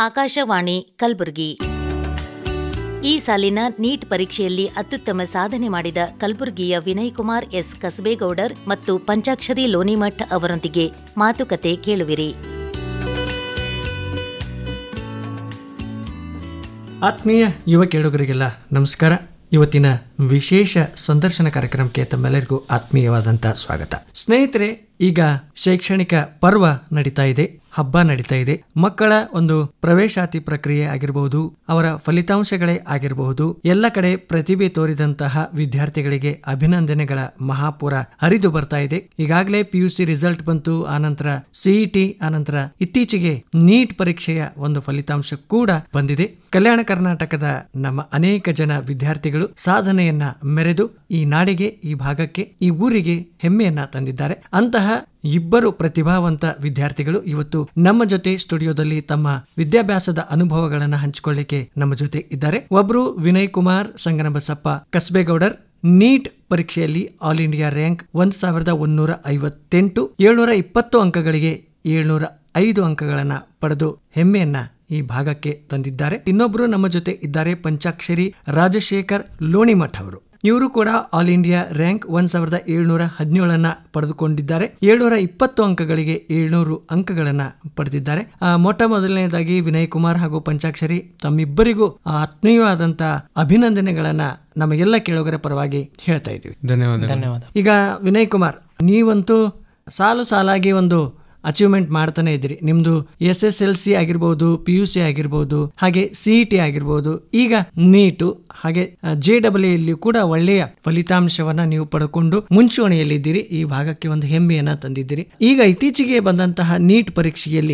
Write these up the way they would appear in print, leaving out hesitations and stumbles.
ಆಕಾಶವಾಣಿ ಕಲಬುರಗಿ. ಈ ಸಾಲಿನ ನೀಟ್ ಪರೀಕ್ಷೆಯಲ್ಲಿ ಅತ್ಯುತ್ತಮ ಸಾಧನೆ ಮಾಡಿದ ಕಲಬುರಗಿಯ ವಿನಯ್ ಕುಮಾರ್ ಎಸ್ ಕಸಬೇಗೌಡರ್ ಮತ್ತು ಪಂಚಾಕ್ಷರಿ ಲೋನಿಮಠ್ ಅವರೊಂದಿಗೆ ಮಾತುಕತೆ ಕೇಳುವಿರಿ. ಆತ್ಮೀಯ ಯುವ ಕೇಳುಗರಿಗೆಲ್ಲ ನಮಸ್ಕಾರ. ಇವತ್ತಿನ ವಿಶೇಷ ಸಂದರ್ಶನ ಕಾರ್ಯಕ್ರಮಕ್ಕೆ ತಮ್ಮೆಲ್ಲರಿಗೂ ಆತ್ಮೀಯವಾದಂಥ ಸ್ವಾಗತ. ಸ್ನೇಹಿತರೆ, ಈಗ ಶೈಕ್ಷಣಿಕ ಪರ್ವ ನಡೀತಾ ಇದೆ, ಹಬ್ಬ ನಡೀತಾ ಇದೆ. ಮಕ್ಕಳ ಒಂದು ಪ್ರವೇಶಾತಿ ಪ್ರಕ್ರಿಯೆ ಆಗಿರಬಹುದು, ಅವರ ಫಲಿತಾಂಶಗಳೇ ಆಗಿರಬಹುದು, ಎಲ್ಲ ಕಡೆ ಪ್ರತಿಭೆ ತೋರಿದಂತಹ ವಿದ್ಯಾರ್ಥಿಗಳಿಗೆ ಅಭಿನಂದನೆಗಳ ಮಹಾಪೂರ ಹರಿದು ಬರ್ತಾ ಇದೆ. ಈಗಾಗಲೇ PUC ರಿಸಲ್ಟ್ ಬಂತು, ಆನಂತರ CET, ಆನಂತರ ಇತ್ತೀಚೆಗೆ ನೀಟ್ ಪರೀಕ್ಷೆಯ ಒಂದು ಫಲಿತಾಂಶ ಕೂಡ ಬಂದಿದೆ. ಕಲ್ಯಾಣ ಕರ್ನಾಟಕದ ನಮ್ಮ ಅನೇಕ ಜನ ವಿದ್ಯಾರ್ಥಿಗಳು ಸಾಧನೆಯನ್ನ ಮೆರೆದು ಈ ನಾಡಿಗೆ, ಈ ಭಾಗಕ್ಕೆ, ಈ ಊರಿಗೆ ಹೆಮ್ಮೆಯನ್ನ ತಂದಿದ್ದಾರೆ. ಅಂತಹ ಇಬ್ಬರು ಪ್ರತಿಭಾವಂತ ವಿದ್ಯಾರ್ಥಿಗಳು ಇವತ್ತು ನಮ್ಮ ಜೊತೆ ಸ್ಟುಡಿಯೋದಲ್ಲಿ ತಮ್ಮ ವಿದ್ಯಾಭ್ಯಾಸದ ಅನುಭವಗಳನ್ನು ಹಂಚಿಕೊಳ್ಳಿಕ್ಕೆ ನಮ್ಮ ಜೊತೆ ಇದ್ದಾರೆ. ಒಬ್ರು ವಿನಯ್ ಕುಮಾರ್ ಸಂಗನಬಸಪ್ಪ ಕಸಬೇಗೌಡರ್, ನೀಟ್ ಪರೀಕ್ಷೆಯಲ್ಲಿ ಆಲ್ ಇಂಡಿಯಾ ರ್ಯಾಂಕ್ 1158, 720 ಅಂಕಗಳಿಗೆ 705 ಅಂಕಗಳನ್ನ ಪಡೆದು ಹೆಮ್ಮೆಯನ್ನ ಈ ಭಾಗಕ್ಕೆ ತಂದಿದ್ದಾರೆ. ಇನ್ನೊಬ್ರು ನಮ್ಮ ಜೊತೆ ಇದ್ದಾರೆ, ಪಂಚಾಕ್ಷರಿ ರಾಜಶೇಖರ್ ಲೋಣಿಮಠ್ ಅವರು. ಇವರು ಕೂಡ ಆಲ್ ಇಂಡಿಯಾ ರ್ಯಾಂಕ್ 1717 ಪಡೆದುಕೊಂಡಿದ್ದಾರೆ. 720 ಅಂಕಗಳಿಗೆ 700 ಅಂಕಗಳನ್ನ ಪಡೆದಿದ್ದಾರೆ. ಮೊಟ್ಟ ಮೊದಲನೇದಾಗಿ ವಿನಯ್ ಕುಮಾರ್ ಹಾಗೂ ಪಂಚಾಕ್ಷರಿ, ತಮ್ಮಿಬ್ಬರಿಗೂ ಆತ್ಮೀಯವಾದಂತ ಅಭಿನಂದನೆಗಳನ್ನ ನಮ್ಮ ಎಲ್ಲ ಕೇಳುಗರ ಪರವಾಗಿ ಹೇಳ್ತಾ ಇದ್ದೀವಿ. ಧನ್ಯವಾದ. ಈಗ ವಿನಯ್ ಕುಮಾರ್, ನೀವಂತೂ ಸಾಲು ಸಾಲಾಗಿ ಒಂದು ಅಚೀವ್ಮೆಂಟ್ ಮಾಡ್ತಾನೆ ಇದ್ರಿ. ನಿಮ್ದು SSLC ಆಗಿರ್ಬೋದು, PUC ಆಗಿರ್ಬೋದು, ಹಾಗೆ CET ಆಗಿರ್ಬೋದು, ಈಗ ನೀಟು, ಹಾಗೆ JEE ಕೂಡ ಒಳ್ಳೆಯ ಫಲಿತಾಂಶವನ್ನ ನೀವು ಪಡ್ಕೊಂಡು ಮುಂಚೂಣಿಯಲ್ಲಿದ್ದೀರಿ. ಈ ಭಾಗಕ್ಕೆ ಒಂದು ಹೆಮ್ಮೆಯನ್ನ ತಂದಿದ್ದೀರಿ. ಈಗ ಇತ್ತೀಚೆಗೆ ಬಂದಂತಹ ನೀಟ್ ಪರೀಕ್ಷೆಯಲ್ಲಿ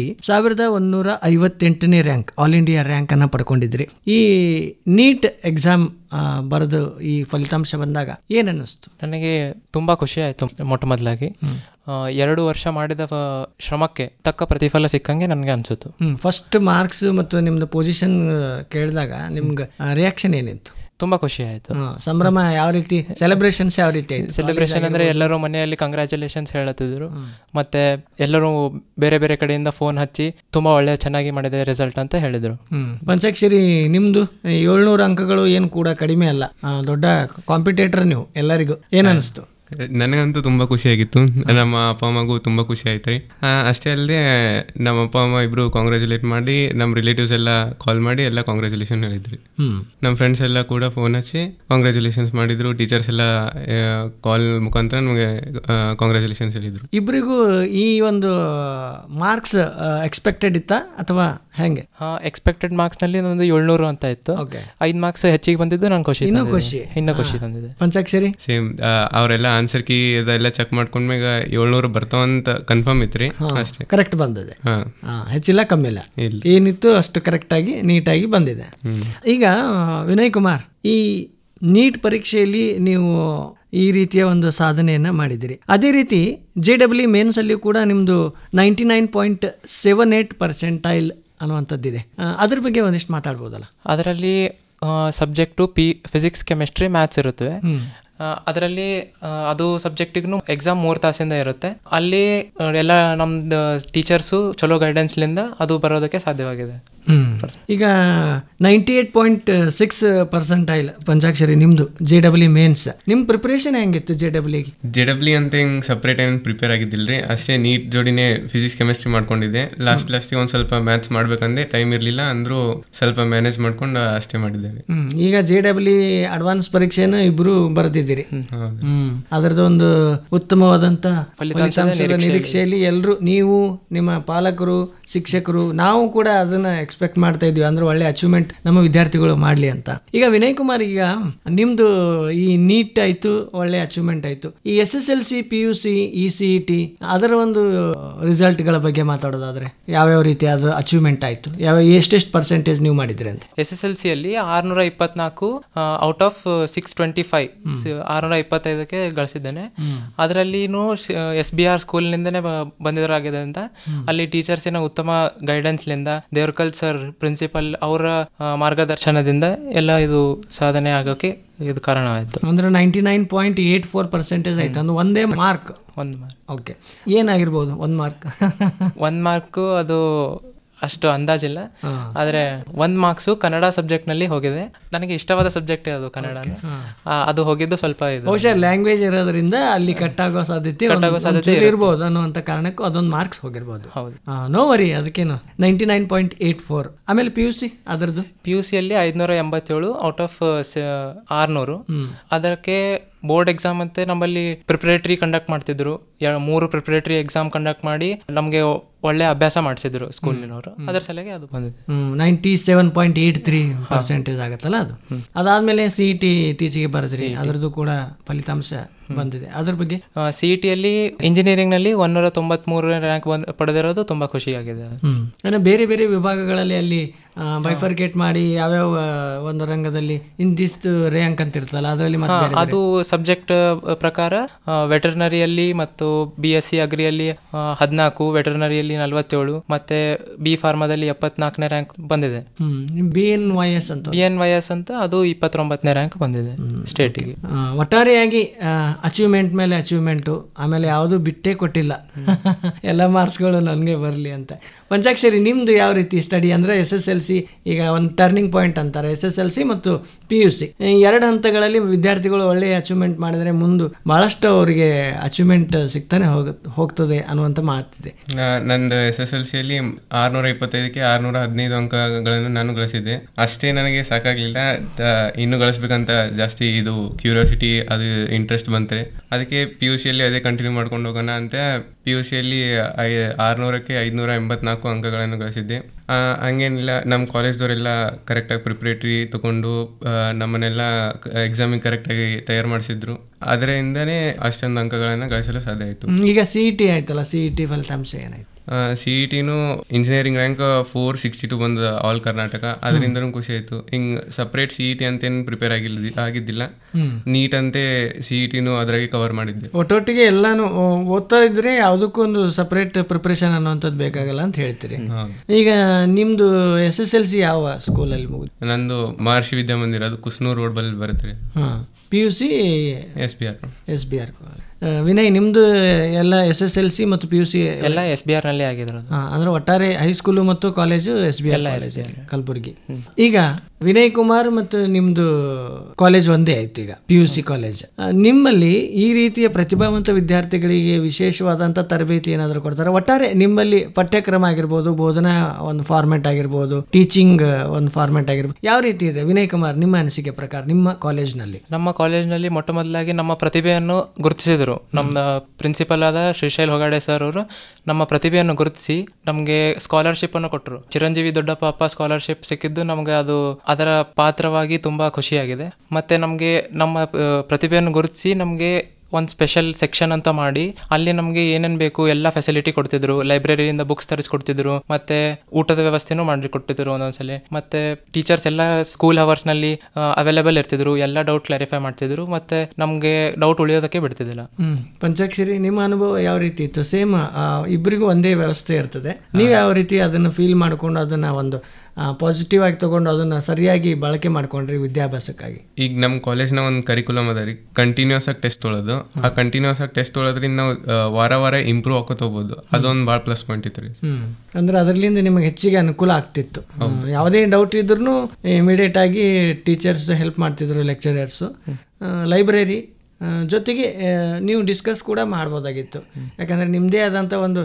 1158ನೇ ರ್ಯಾಂಕ್, ಆಲ್ ಇಂಡಿಯಾ ರ್ಯಾಂಕ್ ಅನ್ನ ಪಡ್ಕೊಂಡಿದ್ರಿ. ಈ ನೀಟ್ ಎಕ್ಸಾಮ್ ಬರೆದು ಈ ಫಲಿತಾಂಶ ಬಂದಾಗ ಏನ್ ಅನ್ನಿಸ್ತು? ನನಗೆ ತುಂಬಾ ಖುಷಿ ಆಯ್ತು. ಮೊಟ್ಟ ಮೊದಲಾಗಿ 2 ವರ್ಷ ಮಾಡಿದ ಶ್ರಮಕ್ಕೆ ತಕ್ಕ ಪ್ರತಿಫಲ ಸಿಕ್ಕಂಗೆ ನನಗೆ ಅನ್ಸುತ್ತು. ಫಸ್ಟ್ ಮಾರ್ಕ್ಸ್ ಮತ್ತು ನಿಮ್ದು ಪೊಸಿಷನ್ ಕೇಳಿದಾಗ ನಿಮ್ಗೆ ರಿಯಾಕ್ಷನ್ ಏನಿತ್ತು? ತುಂಬಾ ಖುಷಿ ಆಯ್ತು. ಸಂಭ್ರಮ ಯಾವ ರೀತಿ, ಸೆಲೆಬ್ರೇಷನ್ಸ್ ಯಾವ ರೀತಿ ಆಯ್ತು? ಸೆಲೆಬ್ರೇಷನ್ ಅಂದ್ರೆ ಎಲ್ಲರೂ ಮನೆಯಲ್ಲಿ ಕಂಗ್ರ್ಯಾಚುಲೇಷನ್ಸ್ ಹೇಳುತ್ತಿದ್ರು, ಮತ್ತೆ ಎಲ್ಲರೂ ಬೇರೆ ಬೇರೆ ಕಡೆಯಿಂದ ಫೋನ್ ಹಚ್ಚಿ ತುಂಬಾ ಒಳ್ಳೆ ಚೆನ್ನಾಗಿ ಮಾಡಿದೆ ರಿಸಲ್ಟ್ ಅಂತ ಹೇಳಿದ್ರು. ಪಂಚಾಕ್ಷರಿ, ನಿಮ್ದು 700 ಅಂಕಗಳು ಏನು ಕೂಡ ಕಡಿಮೆ ಅಲ್ಲ, ದೊಡ್ಡ ಕಾಂಪಿಟೇಟರ್ ನೀವು ಎಲ್ಲರಿಗೂ. ಏನ್ ಅನಿಸ್ತು? ನನಗಂತೂ ತುಂಬ ಖುಷಿಯಾಗಿತ್ತು. ನಮ್ಮ ಅಪ್ಪ ಅಮ್ಮಗೂ ತುಂಬ ಖುಷಿ ಆಯ್ತು ರೀ. ಅಷ್ಟೇ ಅಲ್ಲದೆ ನಮ್ಮ ಅಪ್ಪ ಅಮ್ಮ ಇಬ್ಬರು ಕಾಂಗ್ರ್ಯಾಚುಲೇಟ್ ಮಾಡಿ, ನಮ್ಮ ರಿಲೇಟಿವ್ಸ್ ಎಲ್ಲ ಕಾಲ್ ಮಾಡಿ ಎಲ್ಲ ಕಾಂಗ್ರ್ಯಾಚುಲೇಷನ್ ಹೇಳಿದ್ರಿ. ನಮ್ಮ ಫ್ರೆಂಡ್ಸ್ ಎಲ್ಲ ಕೂಡ ಫೋನ್ ಹಚ್ಚಿ ಕಾಂಗ್ರ್ಯಾಚುಲೇಷನ್ಸ್ ಮಾಡಿದ್ರು. ಟೀಚರ್ಸ್ ಎಲ್ಲ ಕಾಲ್ ಮುಖಾಂತರ ನಮಗೆ ಕಾಂಗ್ರ್ಯಾಚುಲೇಷನ್ಸ್ ಹೇಳಿದ್ರು. ಇಬ್ಬರಿಗೂ ಈ ಒಂದು ಮಾರ್ಕ್ಸ್ ಎಕ್ಸ್ಪೆಕ್ಟೆಡ್ ಇತ್ತಾ ಅಥವಾ ಹೆಂಗೆ? ಎಕ್ಸ್ಪೆಕ್ಟೆಡ್ ಮಾರ್ಕ್ಸ್ ನಲ್ಲಿ ಒಂದು 700 ಅಂತ ಇತ್ತು. 5 ಮಾರ್ಕ್ಸ್ ಹೆಚ್ಚಿಗೆ ಬಂದಿದ್ದು ನಂಗೆ ಇನ್ನು ಖುಷಿ ತಂದಿದೆ. ಪಂಚಾಕ್ಷರಿ ಸೇಮ್, ಅವರೆಲ್ಲ ಆನ್ಸರ್ ಕೀ ಅದೆಲ್ಲ ಚೆಕ್ ಮಾಡ್ಕೊಂಡ್ಮ್ಯಾಗ 700 ಬರ್ತಾವಂತ ಕನ್ಫರ್ಮ್ ಇತ್ರಿ. ಅಷ್ಟೇ, ಕರೆಕ್ಟ್ ಬಂದಿದೆ. ಹೆಚ್ಚಿಲ್ಲ ಕಮ್ಮಿಲ್ಲ, ಏನಿತ್ತು ಅಷ್ಟು ಕರೆಕ್ಟ್ ಆಗಿ ನೀಟಾಗಿ ಬಂದಿದೆ. ಈಗ ವಿನಯ್ ಕುಮಾರ್, ಈ ನೀಟ್ ಪರೀಕ್ಷೆಯಲ್ಲಿ ನೀವು ಈ ರೀತಿಯ ಒಂದು ಸಾಧನೆಯನ್ನ ಮಾಡಿದಿರಿ. ಅದೇ ರೀತಿ JEE ಮೇನ್ಸ್ ಅಲ್ಲಿ ಕೂಡ ನಿಮ್ದು 99.78% ಅನ್ನುವಂಥದ್ದಿದೆ. ಅದ್ರ ಬಗ್ಗೆ ಒಂದಿಷ್ಟು ಮಾತಾಡ್ಬೋದಲ್ಲ? ಅದರಲ್ಲಿ ಸಬ್ಜೆಕ್ಟು ಫಿಸಿಕ್ಸ್, ಕೆಮಿಸ್ಟ್ರಿ, ಮ್ಯಾಥ್ಸ್ ಇರುತ್ತವೆ. ಅದರಲ್ಲಿ ಅದು ಸಬ್ಜೆಕ್ಟಿಗೂ ಎಕ್ಸಾಮ್ 3 ತಾಸಿಂದ ಇರುತ್ತೆ. ಅಲ್ಲಿ ಎಲ್ಲ ನಮ್ದು ಟೀಚರ್ಸು ಚಲೋ ಗೈಡೆನ್ಸ್ಲಿಂದ ಅದು ಬರೋದಕ್ಕೆ ಸಾಧ್ಯವಾಗಿದೆ. ಈಗ 98.6% ಪಂಚಾಕ್ಷರಿ ನಿಮ್ದು JEE ಮೇನ್ಸ್. ನಿಮ್ ಪ್ರಿಪರೇಷನ್ ಹೆಂಗಿತ್ತು JEE? JEE ಅಂತ ಹಿಂಗೆ ಸಪ್ರೇಟ್ ಏನು ಪ್ರಿಪೇರ್ ಆಗಿದ್ದಿಲ್ರಿ. ಅಷ್ಟೇ ನೀಟ್ ಜೋಡಿನೇ ಫಿಸಿಕ್ಸ್, ಕೆಮಿಸ್ಟ್ರಿ ಮಾಡ್ಕೊಂಡಿದ್ದೆ. ಲಾಸ್ಟಿಗೆ ಒಂದು ಸ್ವಲ್ಪ ಮ್ಯಾಥ್ಸ್ ಮಾಡ್ಬೇಕಂದ್ರೆ ಟೈಮ್ ಇರಲಿಲ್ಲ, ಅಂದ್ರೂ ಸ್ವಲ್ಪ ಮ್ಯಾನೇಜ್ ಮಾಡ್ಕೊಂಡು ಅಷ್ಟೇ ಮಾಡಿದ್ದೇವೆ. ಈಗ JEE ಅಡ್ವಾನ್ಸ್ ಪರೀಕ್ಷೆನ ಇಬ್ರು ಬರೆದಿದ್ದೀರಿ. ಅದರದ್ದು ಒಂದು ಉತ್ತಮವಾದಂತ ಫಲಿತಾಂಶದ ನಿರೀಕ್ಷೆಯಲ್ಲಿ ಎಲ್ಲರೂ, ನೀವು, ನಿಮ್ಮ ಪಾಲಕರು, ಶಿಕ್ಷಕರು, ನಾವು ಕೂಡ ಅದನ್ನ ಎಕ್ಸ್ಪೆಕ್ಟ್ ಮಾಡ್ತಾ ಇದ್ವಿ, ಅಂದ್ರೆ ಒಳ್ಳೆ ಅಚೀವ್ಮೆಂಟ್ ನಮ್ಮ ವಿದ್ಯಾರ್ಥಿಗಳು ಮಾಡ್ಲಿ ಅಂತ. ಈಗ ವಿನಯ್ ಕುಮಾರ್, ಈಗ ನಿಮ್ದು ಈ ನೀಟ್ ಆಯ್ತು, ಒಳ್ಳೆ ಅಚೀವ್ಮೆಂಟ್ ಆಯ್ತು. ಈ SSLC, PUC, CET ಅದರ ಒಂದು ರಿಸಲ್ಟ್ ಗಳ ಬಗ್ಗೆ ಮಾತಾಡೋದಾದ್ರೆ ಯಾವ್ಯಾವ ರೀತಿ ಅದ್ರ ಅಚೀವ್ಮೆಂಟ್ ಆಯ್ತು, ಎಷ್ಟೆಷ್ಟು ಪರ್ಸೆಂಟೇಜ್ ನೀವು ಮಾಡಿದ್ರಿ ಅಂತ? SSLC ಅಲ್ಲಿ 624 ಔಟ್ ಆಫ್ 625, 625ಕ್ಕೆ ಗಳಿಸಿದ್ದೇನೆ. ಅದರಲ್ಲಿ SBR ಸ್ಕೂಲ್ನಿಂದನೇ ಬಂದಿರೋರಾಗಿದೆ ಅಂತ. ಅಲ್ಲಿ ಟೀಚರ್ಸಿನ ಉತ್ತಮ ಗೈಡೆನ್ಸ್ಲಿಂದ, ದೇವರ್ಕಲ್ ಸರ್ ಪ್ರಿನ್ಸಿಪಲ್ ಅವರ ಮಾರ್ಗದರ್ಶನದಿಂದ ಎಲ್ಲ ಇದು ಸಾಧನೆ ಆಗೋಕೆ ಇದು ಕಾರಣವಾಯಿತು. ಅಂದ್ರೆ 99.84% ಆಯ್ತು. ಅಂದ್ರೆ ಒಂದೇ ಮಾರ್ಕ್. ಒಂದು ಮಾರ್ಕ್. ಓಕೆ, ಏನಾಗಿರ್ಬೋದು ಒಂದು ಮಾರ್ಕ್? ಒಂದು ಮಾರ್ಕು ಅದು ಅಷ್ಟು ಅಂದಾಜಿಲ್ಲ. ಆದರೆ 1 ಮಾರ್ಕ್ಸು ಕನ್ನಡ ಸಬ್ಜೆಕ್ಟ್ನಲ್ಲಿ ಹೋಗಿದೆ. ನನಗೆ ಇಷ್ಟವಾದ ಸಬ್ಜೆಕ್ಟ್ ಅದು ಕನ್ನಡನೇ. ಅದು ಹೋಗಿದ್ದು ಸ್ವಲ್ಪ ಇದು ಬಹುಶಃ ಲ್ಯಾಂಗ್ವೇಜ್ ಇರೋದ್ರಿಂದ ಅಲ್ಲಿ ಕಟ್ಟಾಗೋ ಸಾಧ್ಯತೆ ಇರ್ಬೋದು ಅನ್ನುವಂಥ ಕಾರಣಕ್ಕೂ ಅದೊಂದು ಮಾರ್ಕ್ಸ್ ಹೋಗಿರ್ಬೋದು. ನೋ ವರಿ, ಅದಕ್ಕೇನು 99.84. ಆಮೇಲೆ PUC ಅದರದ್ದು PUCಯಲ್ಲಿ 587 ಔಟ್ ಆಫ್ 600. ಅದಕ್ಕೆ ಬೋರ್ಡ್ ಎಕ್ಸಾಮ್ ಅಂತ ನಮ್ಮಲ್ಲಿ ಪ್ರಿಪರೇಟರಿ ಕಂಡಕ್ಟ್ ಮಾಡ್ತಿದ್ರು. 3 ಪ್ರಿಪರೇಟರಿ ಎಕ್ಸಾಮ್ ಕಂಡಕ್ಟ್ ಮಾಡಿ ನಮಗೆ ಒಳ್ಳೆ ಅಭ್ಯಾಸ ಮಾಡಿಸಿದ್ರು ಸ್ಕೂಲಿನವರು. ಅದರ ಸಲುವಾಗಿ ಅದು ಬಂದಿದೆ. 97.83% ಆಗುತ್ತಲ್ಲ ಅದು. ಅದಾದ್ಮೇಲೆ CET ಇತ್ತೀಚೆಗೆ ಬರೆದ್ರಿ, ಅದರದ್ದು ಕೂಡ ಫಲಿತಾಂಶ ಬಂದಿದೆ. ಅದ್ರ ಬಗ್ಗೆ CETಯಲ್ಲಿ ಇಂಜಿನಿಯರಿಂಗ್ ನಲ್ಲಿ 193 ರ್ಯಾಂಕ್ ಪಡೆದಿರೋದು ತುಂಬಾ ಖುಷಿಯಾಗಿದೆ. ಬೇರೆ ಬೇರೆ ವಿಭಾಗಗಳಲ್ಲಿ ಅಲ್ಲಿ ಬೈಫರ್ಗೇಟ್ ಮಾಡಿ ಯಾವ್ಯಾವ ಒಂದು ರಂಗದಲ್ಲಿ ಇಂತಿಷ್ಟು ರ್ಯಾಂಕ್ ಅಂತ ಇರ್ತಲ್ಲ, ಅದರಲ್ಲಿ ಅದು ಸಬ್ಜೆಕ್ಟ್ ಪ್ರಕಾರ ವೆಟರ್ನರಿಯಲ್ಲಿ ಮತ್ತು BSc ಅಗ್ರಿಯಲ್ಲಿ 14, ವೆಟರ್ನರಿಯಲ್ಲಿ 47 ಮತ್ತೆ B ಫಾರ್ಮಾದಲ್ಲಿ 74ನೇ ರ್ಯಾಂಕ್ ಬಂದಿದೆ. BNYS ಅಂತ ಅದು 29ನೇ ರ್ಯಾಂಕ್ ಬಂದಿದೆ ಸ್ಟೇಟಿಗೆ. ಒಟ್ಟಾರೆಯಾಗಿ ಅಚೀವ್ಮೆಂಟ್ ಮೇಲೆ ಅಚೀವ್ಮೆಂಟು, ಆಮೇಲೆ ಯಾವುದು ಬಿಟ್ಟೇ ಕೊಟ್ಟಿಲ್ಲ, ಎಲ್ಲ ಮಾರ್ಕ್ಸ್ಗಳು ನನಗೆ ಬರಲಿ ಅಂತ. ಪಂಚಾಕ್ಷರಿ, ನಿಮ್ದು ಯಾವ ರೀತಿ ಸ್ಟಡಿ ಅಂದರೆ SSLC ಈಗ ಒಂದು ಟರ್ನಿಂಗ್ ಪಾಯಿಂಟ್ ಅಂತಾರೆ. SSLC ಮತ್ತು PUC 2 ಹಂತಗಳಲ್ಲಿ ವಿದ್ಯಾರ್ಥಿಗಳು ಒಳ್ಳೆಯ ಅಚೀವ್ಮೆಂಟ್ ಮಾಡಿದರೆ ಮುಂದೆ ಬಹಳಷ್ಟು ಅವರಿಗೆ ಅಚೀವ್ಮೆಂಟ್ ಸಿಗ್ತಾನೆ ಹೋಗ್ತದೆ ಅನ್ನುವಂಥ ಮಾತಿದೆ. ನಂದು SSLCಯಲ್ಲಿ 625ಕ್ಕೆ 615 ಅಂಕಗಳನ್ನು ನಾನು ಗಳಿಸಿದ್ದೆ. ಅಷ್ಟೇ ನನಗೆ ಸಾಕಾಗಲಿಲ್ಲ, ಇನ್ನೂ ಗಳಿಸ್ಬೇಕಂತ ಜಾಸ್ತಿ ಇದು ಕ್ಯೂರಿಯಾಸಿಟಿ, ಅದು ಇಂಟ್ರೆಸ್ಟ್ ಬಂತೆ. ಅದಕ್ಕೆ PUCಯಲ್ಲಿ ಅದೇ ಕಂಟಿನ್ಯೂ ಮಾಡ್ಕೊಂಡು ಹೋಗೋಣ ಅಂತ PUCಯಲ್ಲಿ 600ಕ್ಕೆ 584 ಅಂಕಗಳನ್ನು ಗಳಿಸಿದ್ದೆ. ಹಂಗೇನಿಲ್ಲ, ನಮ್ಮ ಕಾಲೇಜ್ದವರೆಲ್ಲ ಕರೆಕ್ಟಾಗಿ ಪ್ರಿಪ್ರೇಟರಿ ತಗೊಂಡು ನಮ್ಮನ್ನೆಲ್ಲ ಎಕ್ಸಾಮಿಗೆ ಕರೆಕ್ಟಾಗಿ ತಯಾರು ಮಾಡಿಸಿದ್ರು. ಅದರಿಂದನೇ ಅಷ್ಟೊಂದು ಅಂಕಗಳನ್ನು ಗಳಿಸಲು ಸಾಧ್ಯ ಆಯಿತು. ಈಗ CET ಆಯ್ತಲ್ಲ, CET ಫಲಿತಾಂಶ ಏನಾಯ್ತು? CETನೂ ಇಂಜಿನಿಯರಿಂಗ್ ರ್ಯಾಂಕ್ 462 ಬಂದ ಆಲ್ ಕರ್ನಾಟಕ. ಅದರಿಂದನೂ ಖುಷಿ ಆಯಿತು. ಹಿಂಗೆ ಸಪ್ರೇಟ್ CET ಅಂತೇನು ಪ್ರಿಪೇರ್ ಆಗಿದ್ದಿಲ್ಲ, ನೀಟ್ ಅಂತೆ CETನೂ ಅದ್ರಾಗೆ ಕವರ್ ಮಾಡಿದ್ದೆ. ಒಟ್ಟೊಟ್ಟಿಗೆ ಎಲ್ಲಾನು ಓದ್ತಾ ಇದ್ರೆ ಯಾವುದಕ್ಕೂ ಒಂದು ಸಪ್ರೇಟ್ ಪ್ರಿಪರೇಷನ್ ಅನ್ನುವಂಥದ್ದು ಬೇಕಾಗಲ್ಲ ಅಂತ ಹೇಳ್ತೀರಿ. ಈಗ ನಿಮ್ದು SSLC ಯಾವ ಸ್ಕೂಲಲ್ಲಿ ಮುಗಿದು? ನಂದು ಮಹರ್ಷಿ ವಿದ್ಯಾಮಂದಿರ, ಅದು ಕುಸ್ನೂರ್ ರೋಡ್ ಬಲ್ಲಿ ಬರುತ್ತೆ. PUC SBR. ವಿನಯ್, ನಿಮ್ದು ಎಲ್ಲ SSLC ಮತ್ತು PUC ಎಲ್ಲ SBR ನಲ್ಲಿ ಆಗಿದ್ರು. ಅಂದ್ರೆ ಒಟ್ಟಾರೆ ಹೈಸ್ಕೂಲು ಮತ್ತು ಕಾಲೇಜು SBR ಕಲಬುರಗಿ. ಈಗ ವಿನಯ್ ಕುಮಾರ್ ಮತ್ತು ನಿಮ್ದು ಕಾಲೇಜ್ ಒಂದೇ ಆಯ್ತು, ಈಗ PUC ಕಾಲೇಜ್. ನಿಮ್ಮಲ್ಲಿ ಈ ರೀತಿಯ ಪ್ರತಿಭಾವಂತ ವಿದ್ಯಾರ್ಥಿಗಳಿಗೆ ವಿಶೇಷವಾದಂಥ ತರಬೇತಿ ಏನಾದರೂ ಕೊಡ್ತಾರೆ? ಒಟ್ಟಾರೆ ನಿಮ್ಮಲ್ಲಿ ಪಠ್ಯಕ್ರಮ ಆಗಿರ್ಬೋದು, ಬೋಧನಾ ಒಂದು ಫಾರ್ಮೆಟ್ ಆಗಿರ್ಬೋದು, ಟೀಚಿಂಗ್ ಒಂದು ಫಾರ್ಮೆಟ್ ಆಗಿರ್ಬೋದು, ಯಾವ ರೀತಿ ಇದೆ ವಿನಯ್ ಕುಮಾರ್ ನಿಮ್ಮ ಅನಿಸಿಕೆ ಪ್ರಕಾರ ನಿಮ್ಮ ಕಾಲೇಜ್ನಲ್ಲಿ? ನಮ್ಮ ಕಾಲೇಜ್ನಲ್ಲಿ ಮೊಟ್ಟ ಮೊದಲಾಗಿ ನಮ್ಮ ಪ್ರತಿಭೆಯನ್ನು ಗುರುತಿಸಿದ್ರು. ನಮ್ಮ ಪ್ರಿನ್ಸಿಪಲ್ ಆದ ಶ್ರೀಶೈಲ್ ಹೊಗಾಡೆ ಸರ್ ಅವರು ನಮ್ಮ ಪ್ರತಿಭೆಯನ್ನು ಗುರುತಿಸಿ ನಮಗೆ ಸ್ಕಾಲರ್ಶಿಪ್ ಅನ್ನು ಕೊಟ್ಟರು. ಚಿರಂಜೀವಿ ದೊಡ್ಡಪ್ಪ ಅಪ್ಪ ಸ್ಕಾಲರ್ಶಿಪ್ ಸಿಕ್ಕಿದ್ದು ನಮಗೆ ಅದು ಅದರ ಪಾತ್ರವಾಗಿ ತುಂಬ ಖುಷಿಯಾಗಿದೆ. ಮತ್ತು ನಮಗೆ ನಮ್ಮ ಪ್ರತಿಭೆಯನ್ನು ಗುರುತಿಸಿ ನಮಗೆ ಒಂದು ಸ್ಪೆಷಲ್ ಸೆಕ್ಷನ್ ಅಂತ ಮಾಡಿ ಅಲ್ಲಿ ನಮಗೆ ಏನೇನು ಬೇಕು ಎಲ್ಲ ಫೆಸಿಲಿಟಿ ಕೊಡ್ತಿದ್ರು. ಲೈಬ್ರರಿಯಿಂದ ಬುಕ್ಸ್ ತರಿಸ್ಕೊಡ್ತಿದ್ರು, ಮತ್ತೆ ಊಟದ ವ್ಯವಸ್ಥೆನೂ ಮಾಡಿ ಕೊಡ್ತಿದ್ರು ಒಂದೊಂದ್ಸಲಿ. ಮತ್ತೆ ಟೀಚರ್ಸ್ ಎಲ್ಲ ಸ್ಕೂಲ್ ಅವರ್ಸ್ನಲ್ಲಿ ಅವೈಲೇಬಲ್ ಇರ್ತಿದ್ರು, ಎಲ್ಲ ಡೌಟ್ ಕ್ಲಾರಿಫೈ ಮಾಡ್ತಿದ್ರು, ಮತ್ತೆ ನಮಗೆ ಡೌಟ್ ಉಳಿಯೋದಕ್ಕೆ ಬಿಡ್ತಿದ್ದಿಲ್ಲ. ಪಂಚಾಕ್ಷರಿ, ನಿಮ್ಮ ಅನುಭವ ಯಾವ ರೀತಿ ಇತ್ತು? ಸೇಮ್ ಇಬ್ಬರಿಗೂ ಒಂದೇ ವ್ಯವಸ್ಥೆ ಇರ್ತದೆ, ನೀವು ಯಾವ ರೀತಿ ಅದನ್ನು ಫೀಲ್ ಮಾಡಿಕೊಂಡು ಅದನ್ನು ಒಂದು ಪಾಸಿಟಿವ್ ಆಗಿ ತಗೊಂಡು ಅದನ್ನು ಸರಿಯಾಗಿ ಬಳಕೆ ಮಾಡ್ಕೊಂಡ್ರಿ ವಿದ್ಯಾಭ್ಯಾಸಕ್ಕಾಗಿ? ಈಗ ನಮ್ಮ ಕಾಲೇಜ್ನ ಒಂದು ಕರಿಕ್ಯುಲಮ್ ಅದ ರೀ, ಕಂಟಿನ್ಯೂಸ್ ಆಗಿ ಟೆಸ್ಟ್ ತೊಳೋದು. ಆ ಕಂಟಿನ್ಯೂಸ್ ಆಗಿ ಟೆಸ್ಟ್ ತೊಳೋದ್ರಿಂದ ನಾವು ವಾರ ಇಂಪ್ರೂವ್ ಹಾಕೋತ ಹೋಗ್ಬೋದು. ಅದೊಂದು ಭಾಳ ಪ್ಲಸ್ ಪಾಯಿಂಟ್ ಇತ್ತು ರೀ. ಅಂದ್ರೆ ಅದರಿಂದ ನಿಮಗೆ ಹೆಚ್ಚಿಗೆ ಅನುಕೂಲ ಆಗ್ತಿತ್ತು. ಯಾವುದೇ ಡೌಟ್ ಇದ್ರೂ ಇಮಿಡಿಯೇಟ್ ಆಗಿ ಟೀಚರ್ಸ್ ಹೆಲ್ಪ್ ಮಾಡ್ತಿದ್ರು, ಲೆಕ್ಚರರ್ಸು. ಲೈಬ್ರರಿ ಜೊತೆಗೆ ನೀವು ಡಿಸ್ಕಸ್ ಕೂಡ ಮಾಡ್ಬೋದಾಗಿತ್ತು, ಯಾಕಂದರೆ ನಿಮ್ಮದೇ ಆದಂಥ ಒಂದು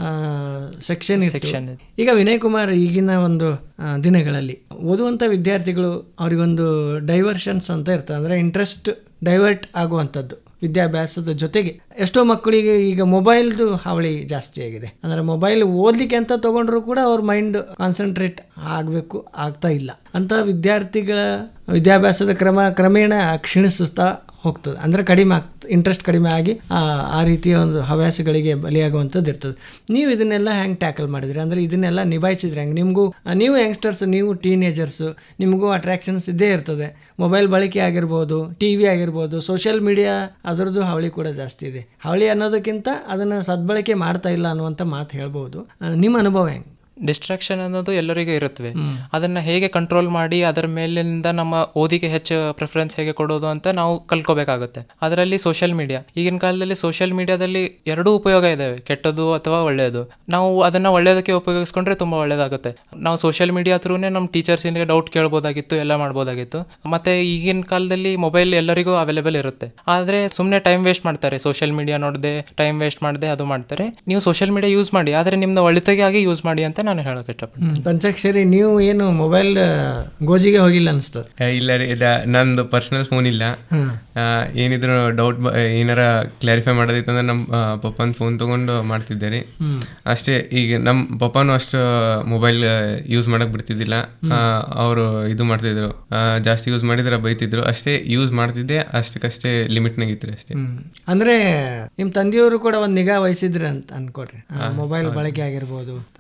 ಸೆಕ್ಷನ್. ಈಗ ವಿನಯ್ ಕುಮಾರ್, ಈಗಿನ ಒಂದು ದಿನಗಳಲ್ಲಿ ಓದುವಂಥ ವಿದ್ಯಾರ್ಥಿಗಳು ಅವರಿಗೊಂದು ಡೈವರ್ಷನ್ಸ್ ಅಂತ ಇರ್ತದೆ, ಅಂದರೆ ಇಂಟ್ರೆಸ್ಟ್ ಡೈವರ್ಟ್ ಆಗುವಂಥದ್ದು ವಿದ್ಯಾಭ್ಯಾಸದ ಜೊತೆಗೆ. ಎಷ್ಟೋ ಮಕ್ಕಳಿಗೆ ಈಗ ಮೊಬೈಲ್ದು ಹಾವಳಿ ಜಾಸ್ತಿ ಆಗಿದೆ. ಅಂದರೆ ಮೊಬೈಲ್ ಓದಲಿಕ್ಕೆ ಅಂತ ತೊಗೊಂಡ್ರು ಕೂಡ ಅವ್ರ ಮೈಂಡ್ ಕಾನ್ಸಂಟ್ರೇಟ್ ಆಗಬೇಕು, ಆಗ್ತಾ ಇಲ್ಲ. ಅಂಥ ವಿದ್ಯಾರ್ಥಿಗಳ ವಿದ್ಯಾಭ್ಯಾಸದ ಕ್ರಮೇಣ ಕ್ಷೀಣಿಸ್ತಾ ಹೋಗ್ತದೆ. ಅಂದರೆ ಕಡಿಮೆ ಇಂಟ್ರೆಸ್ಟ್ ಕಡಿಮೆ ಆಗಿ ಆ ರೀತಿಯ ಒಂದು ಹವ್ಯಾಸಗಳಿಗೆ ಬಲಿಯಾಗುವಂಥದ್ದು ಇರ್ತದೆ. ನೀವು ಇದನ್ನೆಲ್ಲ ಹೆಂಗೆ ಟ್ಯಾಕಲ್ ಮಾಡಿದ್ರಿ? ಅಂದರೆ ಇದನ್ನೆಲ್ಲ ನಿಭಾಯಿಸಿದ್ರಿ ಹೆಂಗೆ? ನೀವು ಯಂಗ್ಸ್ಟರ್ಸ್, ನೀವು ಟೀನೇಜರ್ಸು, ನಿಮಗೂ ಅಟ್ರಾಕ್ಷನ್ಸ್ ಇದ್ದೇ ಇರ್ತದೆ. ಮೊಬೈಲ್ ಬಳಕೆ ಆಗಿರ್ಬೋದು, TV ಆಗಿರ್ಬೋದು, ಸೋಷಿಯಲ್ ಮೀಡಿಯಾ ಅದರದ್ದು ಹಾವಳಿ ಕೂಡ ಜಾಸ್ತಿ ಇದೆ. ಹಾವಳಿ ಅನ್ನೋದಕ್ಕಿಂತ ಅದನ್ನು ಸದ್ಬಳಕೆ ಮಾಡ್ತಾ ಇಲ್ಲ ಅನ್ನುವಂಥ ಮಾತು ಹೇಳ್ಬೋದು. ನಿಮ್ಮ ಅನುಭವ ಹೆಂಗೆ? ಡಿಸ್ಟ್ರಾಕ್ಷನ್ ಅನ್ನೋದು ಎಲ್ಲರಿಗೂ ಇರುತ್ತವೆ. ಅದನ್ನ ಹೇಗೆ ಕಂಟ್ರೋಲ್ ಮಾಡಿ ಅದರ ಮೇಲಿಂದ ನಮ್ಮ ಓದಿಗೆ ಹೆಚ್ಚು ಪ್ರಿಫರೆನ್ಸ್ ಹೇಗೆ ಕೊಡೋದು ಅಂತ ನಾವು ಕಲ್ಕೋಬೇಕಾಗುತ್ತೆ. ಅದರಲ್ಲಿ ಸೋಷಿಯಲ್ ಮೀಡಿಯಾ, ಈಗಿನ ಕಾಲದಲ್ಲಿ ಸೋಷಿಯಲ್ ಮೀಡಿಯಾದಲ್ಲಿ ಎರಡೂ ಉಪಯೋಗ ಇದಾವೆ, ಕೆಟ್ಟದ್ದು ಅಥವಾ ಒಳ್ಳೆಯದು. ನಾವು ಅದನ್ನ ಒಳ್ಳೆಯದಕ್ಕೆ ಉಪಯೋಗಿಸ್ಕೊಂಡ್ರೆ ತುಂಬಾ ಒಳ್ಳೇದಾಗುತ್ತೆ. ನಾವು ಸೋಷಿಯಲ್ ಮೀಡಿಯಾ ಥ್ರೂನೇ ನಮ್ಮ ಟೀಚರ್ಸಿಗೆ ಡೌಟ್ ಕೇಳ್ಬೋದಾಗಿತ್ತು, ಎಲ್ಲ ಮಾಡ್ಬೋದಾಗಿತ್ತು. ಮತ್ತೆ ಈಗಿನ ಕಾಲದಲ್ಲಿ ಮೊಬೈಲ್ ಎಲ್ಲರಿಗೂ ಅವೈಲೇಬಲ್ ಇರುತ್ತೆ. ಆದ್ರೆ ಸುಮ್ಮನೆ ಟೈಮ್ ವೇಸ್ಟ್ ಮಾಡ್ತಾರೆ, ಸೋಷಿಯಲ್ ಮೀಡಿಯಾ ನೋಡದೆ ಟೈಮ್ ವೇಸ್ಟ್ ಮಾಡದೆ ಅದು ಮಾಡ್ತಾರೆ. ನೀವು ಸೋಷಿಯಲ್ ಮೀಡಿಯಾ ಯೂಸ್ ಮಾಡಿ, ಆದ್ರೆ ನಿಮ್ದು ಒಳಿತಿಗಾಗಿ ಯೂಸ್ ಮಾಡಿ ಅಂತ ನಾನು ಹೇಳಕ್ ಇಷ್ಟಪಡ್ತೀನಿ. ಪಂಚಾಕ್ಷರಿ, ನೀವು ಏನು ಮೊಬೈಲ್ ಗೋಜಿಗೆ ಹೋಗಿಲ್ಲ ಅನ್ಸ್ತದೆ? ಇಲ್ಲ ರೀ, ನಂದು ಪರ್ಸನಲ್ ಫೋನ್ ಇಲ್ಲ. ಏನಿದ್ರು ಡೌಟ್ ಏನಾರ ಕ್ಲಾರಿಫೈ ಮಾಡೋದಿತ್ತು ಅಂದ್ರೆ ನಮ್ಮ ಪಪ್ಪನ ಫೋನ್ ತಗೊಂಡು ಮಾಡ್ತಿದ್ದೆ ರೀ ಅಷ್ಟೇ. ಈಗ ನಮ್ಮ ಪಪ್ಪಾನು ಅಷ್ಟು ಮೊಬೈಲ್ ಯೂಸ್ ಮಾಡಕ್ ಬಿಡ್ತಿದ್ದಿಲ್ಲ. ಅವರು ಇದು ಮಾಡ್ತಿದ್ರು, ಜಾಸ್ತಿ ಯೂಸ್ ಮಾಡಿದ್ರೆ ಬೈತಿದ್ರು. ಅಷ್ಟೇ ಯೂಸ್ ಮಾಡ್ತಿದ್ದೆ, ಅಷ್ಟಕ್ಕಷ್ಟೇ ಲಿಮಿಟ್ನಾಗ ಇತ್ತು ಅಷ್ಟೇ. ಅಂದ್ರೆ ನಿಮ್ ತಂದೆಯವರು ಕೂಡ ಒಂದ್ ನಿಗಾ ವಹಿಸಿದ್ರೆ ಅಂತ ಅನ್ಕೊಡ್ರಿ, ಮೊಬೈಲ್ ಬಳಕೆ ಆಗಿರ್ಬೋದು ಅಂತ.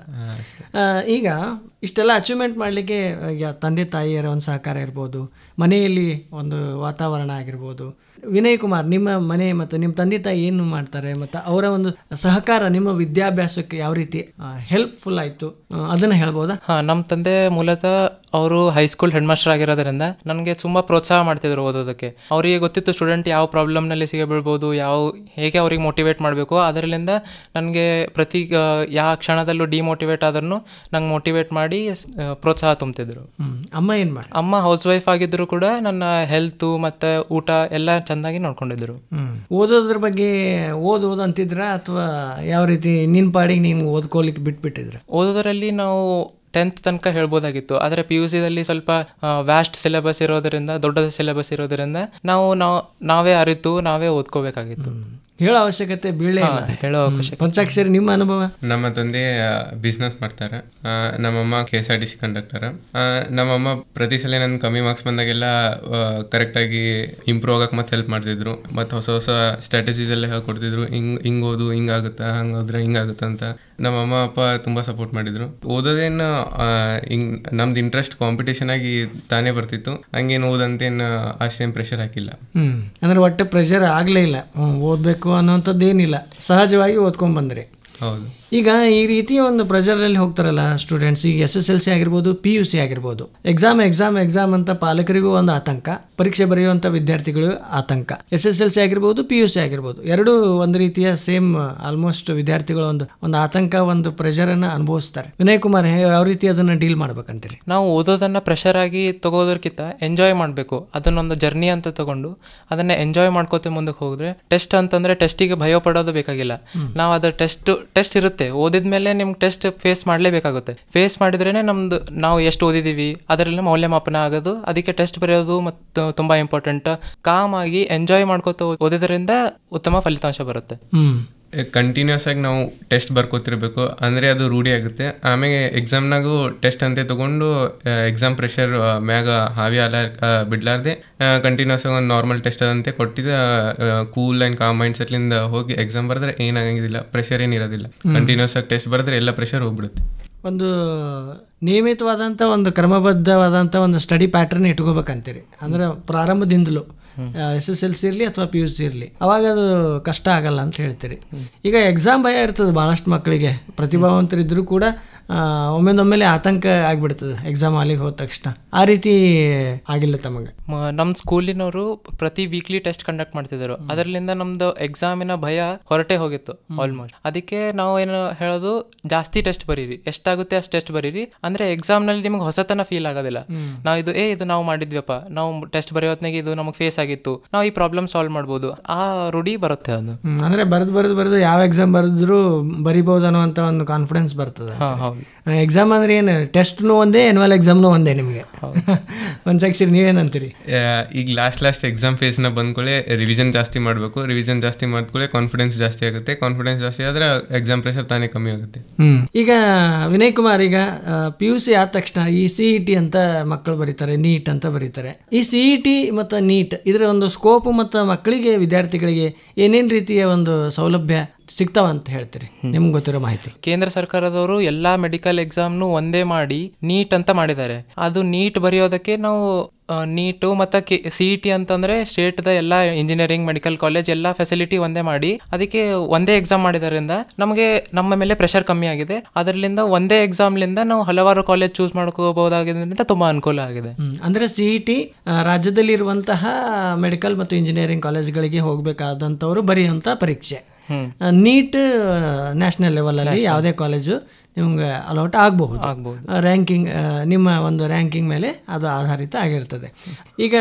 ಈಗ ಇಷ್ಟೆಲ್ಲ ಅಚೀವ್ಮೆಂಟ್ ಮಾಡಲಿಕ್ಕೆ ಈಗ ತಂದೆ ತಾಯಿಯರ ಒಂದು ಸಹಕಾರ ಇರ್ಬೋದು, ಮನೆಯಲ್ಲಿ ಒಂದು ವಾತಾವರಣ ಆಗಿರ್ಬೋದು. ವಿನಯ್ ಕುಮಾರ್, ನಿಮ್ಮ ಮನೆ ಮತ್ತು ನಿಮ್ಮ ತಂದೆ ತಾಯಿ ಏನು ಮಾಡ್ತಾರೆ ಮತ್ತು ಅವರ ಒಂದು ಸಹಕಾರ ನಿಮ್ಮ ವಿದ್ಯಾಭ್ಯಾಸಕ್ಕೆ ಯಾವ ರೀತಿ ಹೆಲ್ಪ್ಫುಲ್ ಆಯಿತು ಅದನ್ನು ಹೇಳ್ಬೋದಾ? ನಮ್ಮ ತಂದೆ ಮೂಲತಃ ಅವರು ಹೈಸ್ಕೂಲ್ ಹೆಡ್ ಮಾಸ್ಟರ್ ಆಗಿರೋದ್ರಿಂದ ನನಗೆ ತುಂಬ ಪ್ರೋತ್ಸಾಹ ಮಾಡ್ತಿದ್ರು ಓದೋದಕ್ಕೆ. ಅವರಿಗೆ ಗೊತ್ತಿತ್ತು ಸ್ಟೂಡೆಂಟ್ ಯಾವ ಪ್ರಾಬ್ಲಮ್ನಲ್ಲಿ ಸಿಗಬೀಳ್ಬೋದು, ಹೇಗೆ ಅವ್ರಿಗೆ ಮೋಟಿವೇಟ್ ಮಾಡಬೇಕು. ಅದರಿಂದ ನನಗೆ ಪ್ರತಿ ಯಾವ ಕ್ಷಣದಲ್ಲೂ ಡಿಮೋಟಿವೇಟ್ ಆದ್ರೂ ನಂಗೆ ಮೋಟಿವೇಟ್ ಮಾಡಿ ಪ್ರೋತ್ಸಾಹ ತುಂಬ್ತಿದ್ರು. ಅಮ್ಮ ಏನು ಮಾಡಿ? ಅಮ್ಮ ಹೌಸ್ ವೈಫ್ ಆಗಿದ್ರು ಕೂಡ ನನ್ನ ಹೆಲ್ತು ಮತ್ತು ಊಟ ಎಲ್ಲ ಚೆನ್ನಾಗಿ ನೋಡ್ಕೊಂಡಿದ್ರು. ಓದೋದ್ರ ಬಗ್ಗೆ ಓದು ಅಂತಿದ್ರ ಅಥವಾ ಯಾವ ರೀತಿ ನಿನ್ನ ಪಾಡಿಗೆ ನೀನು ಓದ್ಕೋಲಿಕ್ಕೆ ಬಿಟ್ಬಿಟ್ಟಿದ್ರ? ಓದೋದ್ರಲ್ಲಿ ನಾವು 10th ತನಕ ಹೇಳ್ಬೋದಾಗಿತ್ತು. ಆದರೆ PUC ದಲ್ಲಿ ಸ್ವಲ್ಪ ವ್ಯಾಸ್ಟ್ ಸಿಲೆಬಸ್ ಇರೋದರಿಂದ, ದೊಡ್ಡ ಸಿಲೆಬಸ್ ಇರೋದರಿಂದ ನಾವೇ ಅರಿತು ನಾವೇ ಓದ್ಕೋಬೇಕಾಗಿತ್ತು. ಹೇಳೋ ಅವಶ್ಯಕತೆ ಬೀಳೇ ಇಲ್ಲ. ಹೇಳೋ ಅವಶ್ಯಕತೆ. ಪಂಚಾಕ್ಷರಿ, ನಿಮ್ಮ ಅನುಭವ? ನಮ್ಮ ತಂದೆ ಬಿಸ್ನೆಸ್ ಮಾಡ್ತಾರೆ, ನಮ್ಮಮ್ಮ KSRTC ಕಂಡಕ್ಟರ್. ನಮ್ಮಮ್ಮ ಪ್ರತಿ ಸಲ ನನ್ ಕಮ್ಮಿ ಮಾರ್ಕ್ಸ್ ಬಂದಾಗೆಲ್ಲ ಕರೆಕ್ಟಾಗಿ ಇಂಪ್ರೂವ್ ಆಗಕ್ಕೆ ಮತ್ತೆ ಹೆಲ್ಪ್ ಮಾಡ್ತಿದ್ರು. ಮತ್ತು ಹೊಸ ಹೊಸ ಸ್ಟ್ರಾಟಜೀಸ್ ಎಲ್ಲ ಹೇಳ್ಕೊಡ್ತಿದ್ರು. ಹಿಂಗೆ ಓದು, ಹಿಂಗಾಗುತ್ತಾ, ಹಂಗೋದ್ರೆ ಹಿಂಗಾಗುತ್ತಾ ಅಂತ. ನಮ್ಮಮ್ಮ ಅಪ್ಪ ತುಂಬ ಸಪೋರ್ಟ್ ಮಾಡಿದ್ರು. ಓದೋದೇನು ನಮ್ದು ಇಂಟ್ರೆಸ್ಟ್ ಕಾಂಪಿಟೇಷನ್ ಆಗಿ ತಾನೇ ಬರ್ತಿತ್ತು. ಹಂಗೇನು ಓದಂತೇನು ಅಷ್ಟೇನು ಪ್ರೆಷರ್ ಹಾಕಿಲ್ಲ. ಅಂದ್ರೆ ಒಟ್ಟೆ ಪ್ರೆಷರ್ ಆಗಲೇ ಇಲ್ಲ, ಓದಬೇಕು ಅನ್ನೋಂಥದ್ದು ಏನಿಲ್ಲ, ಸಹಜವಾಗಿ ಓದ್ಕೊಂಡ್ ಬಂದ್ರಿ. ಹೌದು. ಈಗ ಈ ರೀತಿಯ ಒಂದು ಪ್ರೆಷರಲ್ಲಿ ಹೋಗ್ತಾರಲ್ಲ ಸ್ಟೂಡೆಂಟ್ಸ್, ಈಗ SSLC ಆಗಿರ್ಬೋದು, PUC ಆಗಿರ್ಬೋದು, ಎಕ್ಸಾಮ್ ಅಂತ ಪಾಲಕರಿಗೂ ಒಂದು ಆತಂಕ, ಪರೀಕ್ಷೆ ಬರೆಯುವಂಥ ವಿದ್ಯಾರ್ಥಿಗಳು ಆತಂಕ. SSLC ಆಗಿರ್ಬೋದು, PUC ಆಗಿರ್ಬೋದು, ಎರಡೂ ಒಂದು ರೀತಿಯ ಸೇಮ್ ಆಲ್ಮೋಸ್ಟ್ ವಿದ್ಯಾರ್ಥಿಗಳು ಒಂದು ಆತಂಕ, ಒಂದು ಪ್ರೆಷರನ್ನು ಅನುಭವಿಸ್ತಾರೆ. ವಿನಯ್ ಕುಮಾರ್, ಯಾವ ರೀತಿ ಅದನ್ನು ಡೀಲ್ ಮಾಡ್ಬೇಕಂತೀರಿ? ನಾವು ಓದೋದನ್ನು ಪ್ರೆಷರ್ ಆಗಿ ತಗೋದಕ್ಕಿಂತ ಎಂಜಾಯ್ ಮಾಡಬೇಕು. ಅದನ್ನೊಂದು ಜರ್ನಿ ಅಂತ ತಗೊಂಡು ಅದನ್ನ ಎಂಜಾಯ್ ಮಾಡ್ಕೋತ ಮುಂದಕ್ಕೆ ಹೋಗಿದ್ರೆ, ಟೆಸ್ಟ್ ಅಂತಂದ್ರೆ ಟೆಸ್ಟಿಗೆ ಭಯ ಪಡೋದು ಬೇಕಾಗಿಲ್ಲ. ನಾವು ಅದು ಟೆಸ್ಟ್ ಇರುತ್ತೆ, ಓದಿದ್ಮೇಲೆ ನಿಮ್ಗೆ ಟೆಸ್ಟ್ ಫೇಸ್ ಮಾಡಲೇಬೇಕಾಗುತ್ತೆ. ಫೇಸ್ ಮಾಡಿದ್ರೇನೆ ನಾವು ಎಷ್ಟು ಓದಿದೀವಿ ಅದರಲ್ಲಿ ಮೌಲ್ಯಮಾಪನ ಆಗೋದು. ಅದಕ್ಕೆ ಟೆಸ್ಟ್ ಬರೆಯೋದು ಮತ್ತು ತುಂಬಾ ಇಂಪಾರ್ಟೆಂಟ್. ಕಾಮ್ ಆಗಿ ಎಂಜಾಯ್ ಮಾಡ್ಕೋತ ಓದಿದ್ರಿಂದ ಉತ್ತಮ ಫಲಿತಾಂಶ ಬರುತ್ತೆ. ಕಂಟಿನ್ಯೂಸ್ ಆಗಿ ನಾವು ಟೆಸ್ಟ್ ಬರ್ಕೋತಿರ್ಬೇಕು, ಅಂದರೆ ಅದು ರೂಢಿ ಆಗುತ್ತೆ. ಆಮೇಲೆ ಎಕ್ಸಾಮ್ನಾಗೂ ಟೆಸ್ಟ್ ಅಂತೆ ತಗೊಂಡು ಎಕ್ಸಾಮ್ ಪ್ರೆಷರ್ ಮ್ಯಾಗ ಹಾವಿ ಬಿಡ್ಲಾರ್ದೆ ಕಂಟಿನ್ಯೂಸ್ ಆಗಿ ಒಂದು ನಾರ್ಮಲ್ ಟೆಸ್ಟ್ ಅದಂತೆ ಕೊಟ್ಟಿದ್ದ ಕೂಲ್ ಆ್ಯಂಡ್ ಕಾಮ್ ಮೈಂಡ್ ಸೆಟ್ಲಿಂದ ಹೋಗಿ ಎಕ್ಸಾಮ್ ಬರೆದ್ರೆ ಏನಾಗಂಗಿಲ್ಲ, ಪ್ರೆಷರ್ ಏನಿರೋದಿಲ್ಲ. ಕಂಟಿನ್ಯೂಸ್ ಆಗಿ ಟೆಸ್ಟ್ ಬರೆದ್ರೆ ಎಲ್ಲ ಪ್ರೆಷರ್ ಹೋಗ್ಬಿಡುತ್ತೆ. ಒಂದು ನಿಯಮಿತವಾದಂಥ ಒಂದು ಕ್ರಮಬದ್ಧವಾದಂಥ ಒಂದು ಸ್ಟಡಿ ಪ್ಯಾಟರ್ನ್ ಇಟ್ಕೋಬೇಕಂತೀರಿ. ಅಂದ್ರೆ ಪ್ರಾರಂಭದಿಂದಲೂ SSLC ಇರಲಿ ಅಥವಾ PUC ಇರಲಿ, ಅವಾಗ ಅದು ಕಷ್ಟ ಆಗಲ್ಲ ಅಂತ ಹೇಳ್ತೀರಿ. ಈಗ ಎಕ್ಸಾಮ್ ಭಯ ಇರ್ತದೆ ಭಾಳಷ್ಟು ಮಕ್ಕಳಿಗೆ, ಪ್ರತಿಭಾವಂತರಿದ್ದರೂ ಕೂಡ ಒಮ್ಮೆಲೆ ಆತಂಕ ಆಗಿಬಿಡ್ತದೆ ಎಕ್ಸಾಮ್ ಹಾಲಿಗೆ ಹೋದ ತಕ್ಷಣ. ಆ ರೀತಿ ಆಗಿಲ್ಲ ತಮಗೆ? ನಮ್ಮ ಸ್ಕೂಲಿನವರು ಪ್ರತಿ ವೀಕ್ಲಿ ಟೆಸ್ಟ್ ಕಂಡಕ್ಟ್ ಮಾಡ್ತಿದ್ರು. ಅದರಿಂದ ನಮ್ದು ಎಕ್ಸಾಮಿನ ಭಯ ಹೊರಟೆ ಹೋಗಿತ್ತು ಆಲ್ಮೋಸ್ಟ್. ಅದಕ್ಕೆ ನಾವು ಏನು ಹೇಳೋದು, ಜಾಸ್ತಿ ಟೆಸ್ಟ್ ಬರೀರಿ, ಎಷ್ಟಾಗುತ್ತೆ ಅಷ್ಟು ಟೆಸ್ಟ್ ಬರೀರಿ. ಅಂದ್ರೆ ಎಕ್ಸಾಮ್ ನಲ್ಲಿ ನಿಮ್ಗೆ ಹೊಸತನ ಫೀಲ್ ಆಗೋದಿಲ್ಲ. ನಾವು ಇದು ನಾವು ಮಾಡಿದ್ವಿಯಪ್ಪ, ನಾವು ಟೆಸ್ಟ್ ಬರೆಯೋತ್ನಾಗ ಇದು ನಮಗೆ ಫೇಸ್ ಆಗಿತ್ತು, ನಾವು ಈ ಪ್ರಾಬ್ಲಮ್ ಸಾಲ್ವ್ ಮಾಡ್ಬೋದು, ಆ ರೂಢಿ ಬರುತ್ತೆ. ಅದು ಅಂದ್ರೆ ಬರೆದು ಯಾವ ಎಕ್ಸಾಮ್ ಬರೆದ್ರು ಬರಿಬಹುದು ಅನ್ನುವಂತ ಒಂದು ಕಾನ್ಫಿಡೆನ್ಸ್ ಬರ್ತದೆ. ಎಕ್ಸಾಮ್ ಅಂದ್ರೆ ಏನು, ಟೆಸ್ಟ್ನು ಒಂದೇ, ಎನ್ಯುವಲ್ ಎಕ್ಸಾಮ್ನು ಒಂದೇ ನಿಮಗೆ. ಪಂಚಾಕ್ಷರಿ, ನೀವೇನಂತೀರಿ? ಈಗ ಲಾಸ್ಟ್ ಎಕ್ಸಾಮ್ ಫೇಸ್ನ ಬಂದ್ಕೊಳ್ಳೆ ರಿವಿಷನ್ ಜಾಸ್ತಿ ಮಾಡಬೇಕು. ರಿವಿಷನ್ ಜಾಸ್ತಿ ಮಾಡ್ಕೊಳ್ಳೆ ಕಾನ್ಫಿಡೆನ್ಸ್ ಜಾಸ್ತಿ ಆಗುತ್ತೆ. ಕಾನ್ಫಿಡೆನ್ಸ್ ಜಾಸ್ತಿ ಆದ್ರೆ ಎಕ್ಸಾಮ್ ಪ್ರೆಷರ್ ತಾನೇ ಕಮ್ಮಿ ಆಗುತ್ತೆ. ಈಗ ವಿನಯ್ ಕುಮಾರ್, ಈಗ PUC ಆದ ತಕ್ಷಣ ಈ CET ಅಂತ ಮಕ್ಕಳು ಬರೀತಾರೆ, ನೀಟ್ ಅಂತ ಬರೀತಾರೆ. ಈ CET ಮತ್ತು ನೀಟ್ ಇದರ ಒಂದು ಸ್ಕೋಪ್ ಮತ್ತು ಮಕ್ಕಳಿಗೆ, ವಿದ್ಯಾರ್ಥಿಗಳಿಗೆ ಏನೇನು ರೀತಿಯ ಒಂದು ಸೌಲಭ್ಯ ಸಿಗ್ತಾವ ಅಂತ ಹೇಳ್ತೀರಿ? ನಿಮ್ಗೆ ಗೊತ್ತಿರೋ ಮಾಹಿತಿ. ಕೇಂದ್ರ ಸರ್ಕಾರದವರು ಎಲ್ಲಾ ಮೆಡಿಕಲ್ ಎಕ್ಸಾಮ್ನು ಒಂದೇ ಮಾಡಿ ನೀಟ್ ಅಂತ ಮಾಡಿದ್ದಾರೆ. ಅದು ನೀಟ್ ಬರೆಯೋದಕ್ಕೆ ನಾವು ನೀಟು ಮತ್ತು CET ಅಂತಂದರೆ ಸ್ಟೇಟ್ದ ಎಲ್ಲ ಇಂಜಿನಿಯರಿಂಗ್ ಮೆಡಿಕಲ್ ಕಾಲೇಜ್ ಎಲ್ಲ ಫೆಸಿಲಿಟಿ ಒಂದೇ ಮಾಡಿ ಅದಕ್ಕೆ ಒಂದೇ ಎಕ್ಸಾಮ್ ಮಾಡಿದಾರಿಂದ ನಮಗೆ ನಮ್ಮ ಮೇಲೆ ಪ್ರೆಷರ್ ಕಮ್ಮಿ ಆಗಿದೆ. ಅದರಿಂದ ಒಂದೇ ಎಕ್ಸಾಮ್ಲಿಂದ ನಾವು ಹಲವಾರು ಕಾಲೇಜ್ ಚೂಸ್ ಮಾಡ್ಕೋಬಹುದಾಗಿದ್ದರಿಂದ ತುಂಬ ಅನುಕೂಲ ಆಗಿದೆ. ಅಂದರೆ CET ರಾಜ್ಯದಲ್ಲಿರುವಂತಹ ಮೆಡಿಕಲ್ ಮತ್ತು ಇಂಜಿನಿಯರಿಂಗ್ ಕಾಲೇಜ್ಗಳಿಗೆ ಹೋಗಬೇಕಾದಂಥವ್ರು ಬರೆಯುವಂಥ ಪರೀಕ್ಷೆ. ನೀಟ್ ನ್ಯಾಷನಲ್ ಲೆವೆಲಲ್ಲಿ ಯಾವುದೇ ಕಾಲೇಜು ನಿಮ್ಗೆ ಅಲೌಟ್ ಆಗಬಹುದು. ರ್ಯಾಂಕಿಂಗ್ ನಿಮ್ಮ ಒಂದು ರ್ಯಾಂಕಿಂಗ್ ಮೇಲೆ ಅದು ಆಧಾರಿತ ಆಗಿರ್ತದೆ. ಈಗ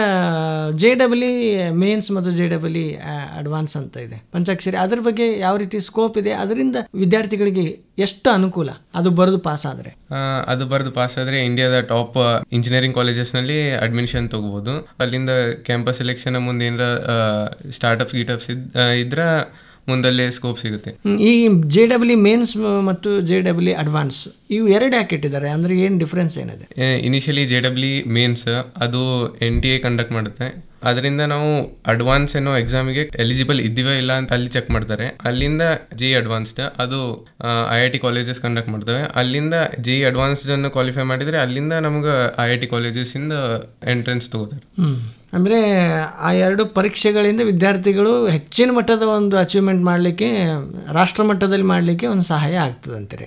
JEE ಮೇನ್ಸ್ ಮತ್ತು JEE ಅಡ್ವಾನ್ಸ್ ಅಂತ ಇದೆ ಪಂಚಾಕ್ಷರಿ, ಅದ್ರ ಬಗ್ಗೆ ಯಾವ ರೀತಿ ಸ್ಕೋಪ್ ಇದೆ, ಅದರಿಂದ ವಿದ್ಯಾರ್ಥಿಗಳಿಗೆ ಎಷ್ಟು ಅನುಕೂಲ ಅದು ಬರೆದು ಪಾಸ್ ಆದರೆ? ಅದು ಬರೆದು ಪಾಸ್ ಆದರೆ ಇಂಡಿಯಾದ ಟಾಪ್ ಇಂಜಿನಿಯರಿಂಗ್ ಕಾಲೇಜಸ್ನಲ್ಲಿ ಅಡ್ಮಿಷನ್ ತಗೋಬಹುದು. ಅಲ್ಲಿಂದ ಕ್ಯಾಂಪಸ್ ಸೆಲೆಕ್ಷನ್ ಮುಂದೆ ಏನಾರ ಸ್ಟಾರ್ಟಪ್ಸ್ ಗೀಟಪ್ಸ್ ಇದ್ರೆ ಮುಂದಲ್ಲೇ ಸ್ಕೋಪ್ ಸಿಗುತ್ತೆ. ಈ JEE ಮೇನ್ಸ್ ಮತ್ತು JEE ಅಡ್ವಾನ್ಸ್ ಇವು ಎರಡು ಯಾಕೆ ಇಟ್ಟಿದ್ದಾರೆ, ಅಂದರೆ ಏನು ಡಿಫ್ರೆನ್ಸ್ ಏನಿದೆ? ಇನಿಷಿಯಲಿ JEE ಮೇನ್ಸ್ ಅದು NTA ಕಂಡಕ್ಟ್ ಮಾಡುತ್ತೆ. ಅದರಿಂದ ನಾವು ಅಡ್ವಾನ್ಸ್ ಏನೋ ಎಕ್ಸಾಮಿಗೆ ಎಲಿಜಿಬಲ್ ಇದ್ದೀವ ಇಲ್ಲ ಅಂತ ಅಲ್ಲಿ ಚೆಕ್ ಮಾಡ್ತಾರೆ. ಅಲ್ಲಿಂದ JEE ಅಡ್ವಾನ್ಸ್ಡ್ ಅದು IIT ಕಾಲೇಜಸ್ ಕಂಡಕ್ಟ್ ಮಾಡ್ತವೆ. ಅಲ್ಲಿಂದ JEE ಅಡ್ವಾನ್ಸ್ಡ್ ಅನ್ನು ಕ್ವಾಲಿಫೈ ಮಾಡಿದರೆ ಅಲ್ಲಿಂದ ನಮ್ಗೆ IIT ಕಾಲೇಜಸ್ಸಿಂದ ಎಂಟ್ರೆನ್ಸ್ ತಗೋತಾರೆ. ಅಂದರೆ ಆ ಎರಡು ಪರೀಕ್ಷೆಗಳಿಂದ ವಿದ್ಯಾರ್ಥಿಗಳು ಹೆಚ್ಚಿನ ಮಟ್ಟದ ಒಂದು ಅಚೀವ್ಮೆಂಟ್ ಮಾಡಲಿಕ್ಕೆ, ರಾಷ್ಟ್ರ ಮಟ್ಟದಲ್ಲಿ ಮಾಡಲಿಕ್ಕೆ ಒಂದು ಸಹಾಯ ಆಗ್ತದೆ ಅಂತೀರಿ.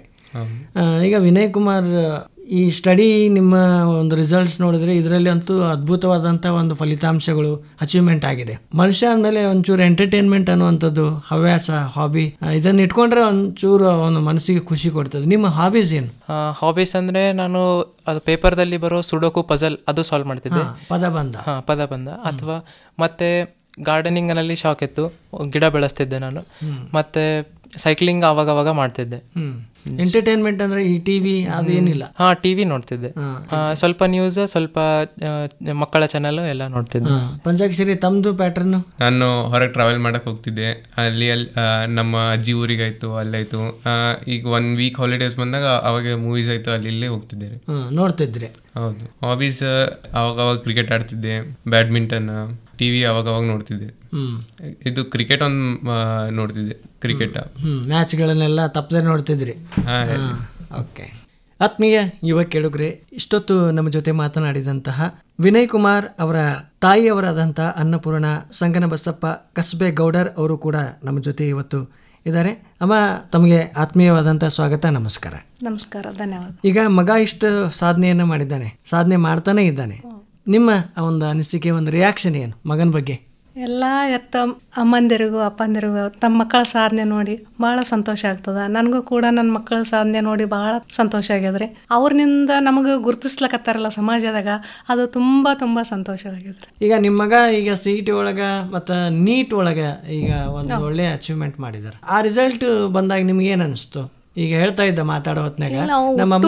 ಈಗ ವಿನಯ್ ಕುಮಾರ್, ಈ ಸ್ಟಡಿ ನಿಮ್ಮ ಒಂದು ರಿಸಲ್ಟ್ಸ್ ನೋಡಿದ್ರೆ ಇದರಲ್ಲಿ ಅಂತೂ ಅದ್ಭುತವಾದಂಥ ಒಂದು ಫಲಿತಾಂಶಗಳು ಅಚೀವ್ಮೆಂಟ್ ಆಗಿದೆ. ಮನುಷ್ಯ ಅಂದಮೇಲೆ ಒಂಚೂರು ಎಂಟರ್ಟೈನ್ಮೆಂಟ್ ಅನ್ನುವಂಥದ್ದು ಹವ್ಯಾಸ, ಹಾಬಿ, ಇದನ್ನು ಇಟ್ಕೊಂಡ್ರೆ ಒಂಚೂರು ಅವನ ಮನಸ್ಸಿಗೆ ಖುಷಿ ಕೊಡ್ತದೆ. ನಿಮ್ಮ ಹಾಬೀಸ್ ಏನು? ಹಾಬೀಸ್ ಅಂದರೆ ನಾನು ಅದು ಪೇಪರ್ದಲ್ಲಿ ಬರೋ ಸುಡೋಕು ಪಜಲ್ ಅದು ಸಾಲ್ವ್ ಮಾಡ್ತಿದ್ದೆ, ಪದಬಂಧ ಅಥವಾ ಮತ್ತೆ ಗಾರ್ಡನಿಂಗ್ನಲ್ಲಿ ಶಾಕ್ ಇತ್ತು, ಗಿಡ ಬೆಳೆಸ್ತಿದ್ದೆ ನಾನು. ಮತ್ತೆ ಸೈಕ್ಲಿಂಗ್ ಅವಾಗ ಮಾಡ್ತಿದ್ದೆ. ಎಂಟರ್ಟೈನ್ಮೆಂಟ್ ಅಂದ್ರೆ ಈ ಟಿವಿ ಅದೇನಿಲ್ಲ? ಟಿವಿ ನೋಡ್ತಿದ್ದೆ, ಸ್ವಲ್ಪ ನ್ಯೂಸ್, ಸ್ವಲ್ಪ ಮಕ್ಕಳ ಚಾನಲ್ ಎಲ್ಲ ನೋಡ್ತಿದ್ದೆ. ಪಂಚಾಕ್ಷರಿ ತಮ್ದು ಪ್ಯಾಟರ್ನ್? ನಾನು ಹೊರಗೆ ಟ್ರಾವೆಲ್ ಮಾಡಕ್ ಹೋಗ್ತಿದ್ದೆ. ಅಲ್ಲಿ ನಮ್ಮ ಅಜ್ಜಿ ಊರಿಗಾಯ್ತು, ಅಲ್ಲಾಯ್ತು. ಈಗ 1 ವೀಕ್ ಹಾಲಿಡೇಸ್ ಬಂದಾಗ ಅವಾಗ ಮೂವೀಸ್ ಆಯ್ತು, ಅಲ್ಲಿ ಇಲ್ಲೇ ಹೋಗ್ತಿದ್ದೆ, ನೋಡ್ತಿದ್ರಿ? ಹೌದು. ಹಾಬೀಸ್ ಅವಾಗ ಕ್ರಿಕೆಟ್ ಆಡ್ತಿದ್ದೆ, ಬ್ಯಾಡ್ಮಿಂಟನ್, ಟಿವಿ ಅವಾಗ ನೋಡ್ತಿದ್ದೆ. ಇದು ಕ್ರಿಕೆಟ್ ಒಂದು ನೋಡ್ತಿದ್ದೆ, ಕ್ರಿಕೆಟ್ ಮ್ಯಾಚ್ಗಳನ್ನೆಲ್ಲ ತಪ್ಪದೆ ನೋಡ್ತಿದ್ರಿ? ಓಕೆ. ಆತ್ಮೀಯ ಯುವ ಕೇಳುಗರೆ, ಇಷ್ಟೊತ್ತು ನಮ್ಮ ಜೊತೆ ಮಾತನಾಡಿದಂತಹ ವಿನಯ್ ಕುಮಾರ್ ಅವರ ತಾಯಿಯವರಾದಂಥ ಅನ್ನಪೂರ್ಣ ಸಂಗನಬಸಪ್ಪ ಕಸ್ಬೇಗೌಡರ್ ಅವರು ಕೂಡ ನಮ್ಮ ಜೊತೆ ಇವತ್ತು ಇದ್ದಾರೆ. ಅಮ್ಮ, ತಮಗೆ ಆತ್ಮೀಯವಾದಂಥ ಸ್ವಾಗತ, ನಮಸ್ಕಾರ. ನಮಸ್ಕಾರ, ಧನ್ಯವಾದ. ಈಗ ಮಗ ಇಷ್ಟು ಸಾಧನೆಯನ್ನು ಮಾಡಿದ್ದಾನೆ, ಸಾಧನೆ ಮಾಡ್ತಾನೆ ಇದ್ದಾನೆ, ನಿಮ್ಮ ಒಂದು ಅನಿಸಿಕೆ, ಒಂದು ರಿಯಾಕ್ಷನ್ ಏನು ಮಗನ ಬಗ್ಗೆ? ಎಲ್ಲ ಅಮ್ಮಂದಿರಿಗೂ ಅಪ್ಪಂದಿರಿಗೂ ತಮ್ಮ ಮಕ್ಕಳ ಸಾಧನೆ ನೋಡಿ ಭಾಳ ಸಂತೋಷ ಆಗ್ತದೆ. ನನಗೂ ಕೂಡ ನನ್ನ ಮಕ್ಕಳ ಸಾಧನೆ ನೋಡಿ ಭಾಳ ಸಂತೋಷ ಆಗ್ಯದ್ರಿ. ಅವ್ರನಿಂದ ನಮಗೆ ಗುರುತಿಸ್ಲಕತ್ತಾರಲ್ಲ ಸಮಾಜದಾಗ, ಅದು ತುಂಬ ತುಂಬ ಸಂತೋಷವಾಗಿದ್ರಿ. ಈಗ ನಿಮ್ಮ ಮಗ ಈಗ CET ಒಳಗೆ ಮತ್ತು ನೀಟ್ ಒಳಗೆ ಈಗ ಒಂದು ಒಳ್ಳೆ ಅಚೀವ್ಮೆಂಟ್ ಮಾಡಿದ್ದಾರೆ. ಆ ರಿಸಲ್ಟ್ ಬಂದಾಗ ನಿಮ್ಗೆ ಏನು ಅನಿಸ್ತು? ಈಗ ಹೇಳ್ತಾ ಇದ್ದ ಮಾತಾಡೋ ಹೊತ್ನಾಗ, ನಮ್ಮಮ್ಮ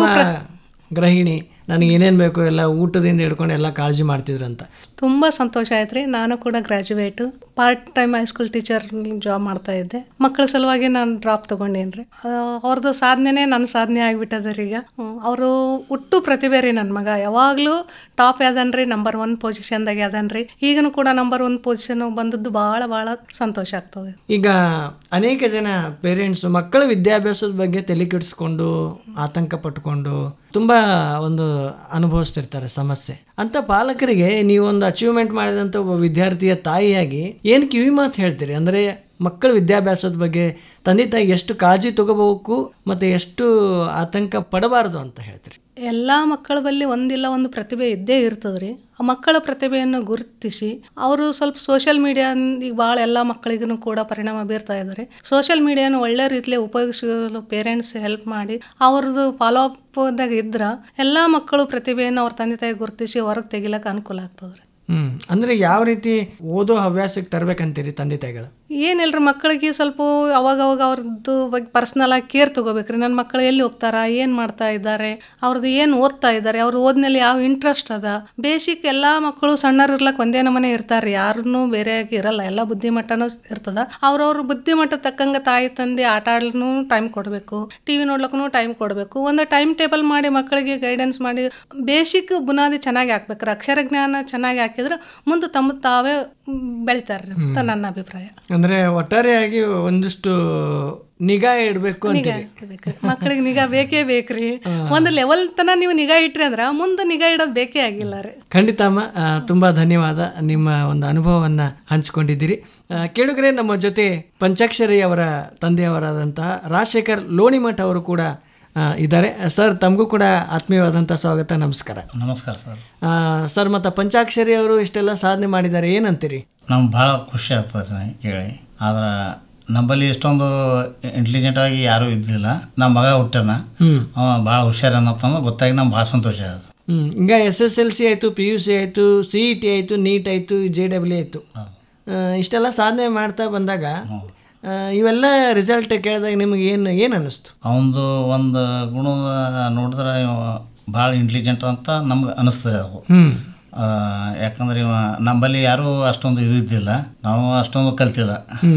ಗೃಹಿಣಿ, ನನಗೆ ಏನೇನು ಬೇಕು ಎಲ್ಲ ಊಟದಿಂದ ಹಿಡ್ಕೊಂಡು ಎಲ್ಲ ಕಾಳಜಿ ಮಾಡ್ತಿದ್ರು ಅಂತ. ತುಂಬ ಸಂತೋಷ ಆಯ್ತು ರೀ. ನಾನು ಕೂಡ graduate, part time high school teacher job ಮಾಡ್ತಾ ಇದ್ದೆ. ಮಕ್ಕಳ ಸಲುವಾಗಿ ನಾನು ಡ್ರಾಪ್ ತೊಗೊಂಡೇನಿ ರೀ. ಅವ್ರದ್ದು ಸಾಧನೆ ನನ್ನ ಸಾಧನೆ ಆಗಿಬಿಟ್ಟದ ರೀ. ಈಗ ಅವರು ಹುಟ್ಟು ಪ್ರತಿಭೆ ರೀ. ನನ್ನ ಮಗ ಯಾವಾಗಲೂ ಟಾಪ್ ಯಾದನ್ರಿ, ನಂಬರ್ 1 ಪೊಸಿಷನ್ದಾಗ ಯಾದನ್ರಿ. ಈಗನೂ ಕೂಡ ನಂಬರ್ 1 ಪೊಸಿಷನ್ ಬಂದದ್ದು ಭಾಳ ಭಾಳ ಸಂತೋಷ ಆಗ್ತದೆ. ಈಗ ಅನೇಕ ಜನ ಪೇರೆಂಟ್ಸು ಮಕ್ಕಳ ವಿದ್ಯಾಭ್ಯಾಸದ ಬಗ್ಗೆ ತಲೆ ಕೆಡಿಸ್ಕೊಂಡು ಆತಂಕ ಪಟ್ಕೊಂಡು ತುಂಬ ಒಂದು ಅನುಭವಿಸ್ತಿರ್ತಾರೆ ಸಮಸ್ಯೆ. ಅಂತ ಪಾಲಕರಿಗೆ ನೀವೊಂದು ಅಚೀವ್ಮೆಂಟ್ ಮಾಡಿದಂಥ ಒಬ್ಬ ವಿದ್ಯಾರ್ಥಿಯ ತಾಯಿಯಾಗಿ ಏನು ಕಿವಿ ಮಾತು ಹೇಳ್ತೀರಿ? ಅಂದರೆ ಮಕ್ಕಳ ವಿದ್ಯಾಭ್ಯಾಸದ ಬಗ್ಗೆ ತಂದೆ ತಾಯಿ ಎಷ್ಟು ಕಾಳಜಿ ತಗೋಬೇಕು ಮತ್ತು ಎಷ್ಟು ಆತಂಕ ಪಡಬಾರ್ದು ಅಂತ ಹೇಳ್ತೀರಿ? ಎಲ್ಲ ಮಕ್ಕಳ ಬಳಿ ಒಂದಿಲ್ಲ ಒಂದು ಪ್ರತಿಭೆ ಇದ್ದೇ ಇರ್ತದೆ ರೀ. ಆ ಮಕ್ಕಳ ಪ್ರತಿಭೆಯನ್ನು ಗುರುತಿಸಿ ಅವರು ಸ್ವಲ್ಪ ಸೋಷಿಯಲ್ ಮೀಡಿಯಾ ಈಗ ಭಾಳ ಎಲ್ಲ ಮಕ್ಕಳಿಗೂ ಕೂಡ ಪರಿಣಾಮ ಬೀರ್ತಾ ಇದ್ದಾರೆ. ಸೋಷಿಯಲ್ ಮೀಡಿಯಾನ ಒಳ್ಳೆ ರೀತಿಯಲ್ಲಿ ಉಪಯೋಗಿಸಲು ಪೇರೆಂಟ್ಸ್ ಹೆಲ್ಪ್ ಮಾಡಿ ಅವ್ರದ್ದು ಫಾಲೋ ಅಪ್ದಾಗ ಇದ್ರೆ ಎಲ್ಲ ಮಕ್ಕಳು ಪ್ರತಿಭೆಯನ್ನು ಅವ್ರ ತಂದೆ ತಾಯಿ ಗುರುತಿಸಿ ಹೊರಗೆ ತೆಗಿಲಕ್ಕೆ ಅನುಕೂಲ ಆಗ್ತದೆ ರೀ. ಅಂದರೆ ಯಾವ ರೀತಿ ಓದೋ ಹವ್ಯಾಸಕ್ಕೆ ತರಬೇಕಂತೀರಿ ತಂದೆ ತಾಯಿಗಳು? ಏನಿಲ್ಲರಿ, ಮಕ್ಕಳಿಗೆ ಸ್ವಲ್ಪ ಅವಾಗ ಅವ್ರದ್ದು ಬಗ್ಗೆ ಪರ್ಸ್ನಲ್ ಆಗಿ ಕೇರ್ ತೊಗೋಬೇಕ್ರಿ. ನನ್ನ ಮಕ್ಕಳು ಎಲ್ಲಿ ಹೋಗ್ತಾರ, ಏನು ಮಾಡ್ತಾ ಇದ್ದಾರೆ, ಅವ್ರದ್ದು ಏನು ಓದ್ತಾ ಇದ್ದಾರೆ, ಅವ್ರು ಓದ್ನಲ್ಲಿ ಯಾವ ಇಂಟ್ರೆಸ್ಟ್ ಅದ. ಬೇಸಿಕ್ ಎಲ್ಲ ಮಕ್ಕಳು ಸಣ್ಣರು ಇರ್ಲಕ್ಕೆ ಒಂದೇ ನಮನೆ ಇರ್ತಾರೆ, ಯಾರನ್ನೂ ಬೇರೆಯಾಗಿ ಇರಲ್ಲ, ಎಲ್ಲ ಬುದ್ಧಿಮಟ್ಟನೂ ಇರ್ತದ. ಅವ್ರವ್ರ ಬುದ್ಧಿಮಟ್ಟ ತಕ್ಕಂಗೆ ತಾಯಿ ತಂದೆ ಆಟ ಆಡ್ಲೂ ಟೈಮ್ ಕೊಡಬೇಕು, ಟಿವಿ ನೋಡ್ಲಕ್ಕೂ ಟೈಮ್ ಕೊಡಬೇಕು. ಒಂದು ಟೈಮ್ ಟೇಬಲ್ ಮಾಡಿ ಮಕ್ಕಳಿಗೆ ಗೈಡೆನ್ಸ್ ಮಾಡಿ ಬೇಸಿಕ್ ಬುನಾದಿ ಚೆನ್ನಾಗಿ ಹಾಕ್ಬೇಕ್ರಿ. ಅಕ್ಷರ ಜ್ಞಾನ ಚೆನ್ನಾಗಿ ಹಾಕಿದ್ರೆ ಮುಂದೆ ತಮ್ಮ ತಾವೇ ಬೆಳಿತಾರೆ ಅಂತ ನನ್ನ ಅಭಿಪ್ರಾಯ. ಅಂದರೆ ಒಟ್ಟಾರೆಯಾಗಿ ಒಂದಿಷ್ಟು ನಿಗಾ ಇಡಬೇಕು ಅಂತೀರಿ. ಮಕ್ಕಳಿಗೆ ನಿಗಾ ಬೇಕೇ ಬೇಕ್ರಿ. ಒಂದು ಲೆವೆಲ್ ತನ ನೀವು ನಿಗಾ ಇಟ್ರಿ ಅಂದ್ರೆ ಮುಂದೆ ನಿಗಾ ಇಡೋದು ಬೇಕೇ ಆಗಿಲ್ಲ ರೀ. ಖಂಡಿತ ಅಮ್ಮ, ತುಂಬ ಧನ್ಯವಾದ. ನಿಮ್ಮ ಒಂದು ಅನುಭವವನ್ನು ಹಂಚಿಕೊಂಡಿದ್ದೀರಿ. ಕೇಳುಗರೆ, ನಮ್ಮ ಜೊತೆ ಪಂಚಾಕ್ಷರಿ ಅವರ ತಂದೆಯವರಾದಂತಹ ರಾಜಶೇಖರ್ ಲೋಣಿಮಠ್ ಅವರು ಕೂಡ ಇದ್ದಾರೆ. ಸರ್, ತಮಗೂ ಕೂಡ ಆತ್ಮೀಯವಾದಂಥ ಸ್ವಾಗತ. ನಮಸ್ಕಾರ. ನಮಸ್ಕಾರ ಸರ್. ಸರ್, ಮತ್ತು ಪಂಚಾಕ್ಷರಿ ಅವರು ಇಷ್ಟೆಲ್ಲ ಸಾಧನೆ ಮಾಡಿದ್ದಾರೆ, ಏನಂತೀರಿ? ನಮ್ಗೆ ಭಾಳ ಖುಷಿ ಆಗ್ತದೆ ಕೇಳಿ. ಆದ್ರೆ ನಮ್ಮಲ್ಲಿ ಇಷ್ಟೊಂದು ಇಂಟೆಲಿಜೆಂಟ್ ಆಗಿ ಯಾರೂ ಇದ್ದಿಲ್ಲ. ನಮ್ಮ ಮಗ ಹುಟ್ಟಾನ, ಭಾಳ ಹುಷಾರನ್ನತ್ತಂದ್ರೆ ಗೊತ್ತಾಗಿ ನಮ್ಗೆ ಭಾಳ ಸಂತೋಷ ಆಗುತ್ತೆ. ಈಗ SSLC ಆಯಿತು, PUC ಆಯಿತು, CET ಆಯಿತು, ನೀಟ್ ಆಯಿತು, JEE ಆಯಿತು, ಇಷ್ಟೆಲ್ಲ ಸಾಧನೆ ಮಾಡ್ತಾ ಬಂದಾಗ ಇವೆಲ್ಲ ರಿಸಲ್ಟ್ ಕೇಳಿದಾಗ ನಿಮಗೆ ಏನು ಅನ್ನಿಸ್ತು? ಅವನದು ಒಂದು ಗುಣ ನೋಡಿದ್ರೆ ಭಾಳ ಇಂಟೆಲಿಜೆಂಟ್ ಅಂತ ನಮ್ಗೆ ಅನ್ನಿಸ್ತದೆ ಅದು. ಯಾಕಂದ್ರೆ ನಮ್ಮಲ್ಲಿ ಯಾರೂ ಅಷ್ಟೊಂದು ಇದು ಇದ್ದಿಲ್ಲ, ನಾವು ಅಷ್ಟೊಂದು ಕಲ್ತಿಲ್ಲ.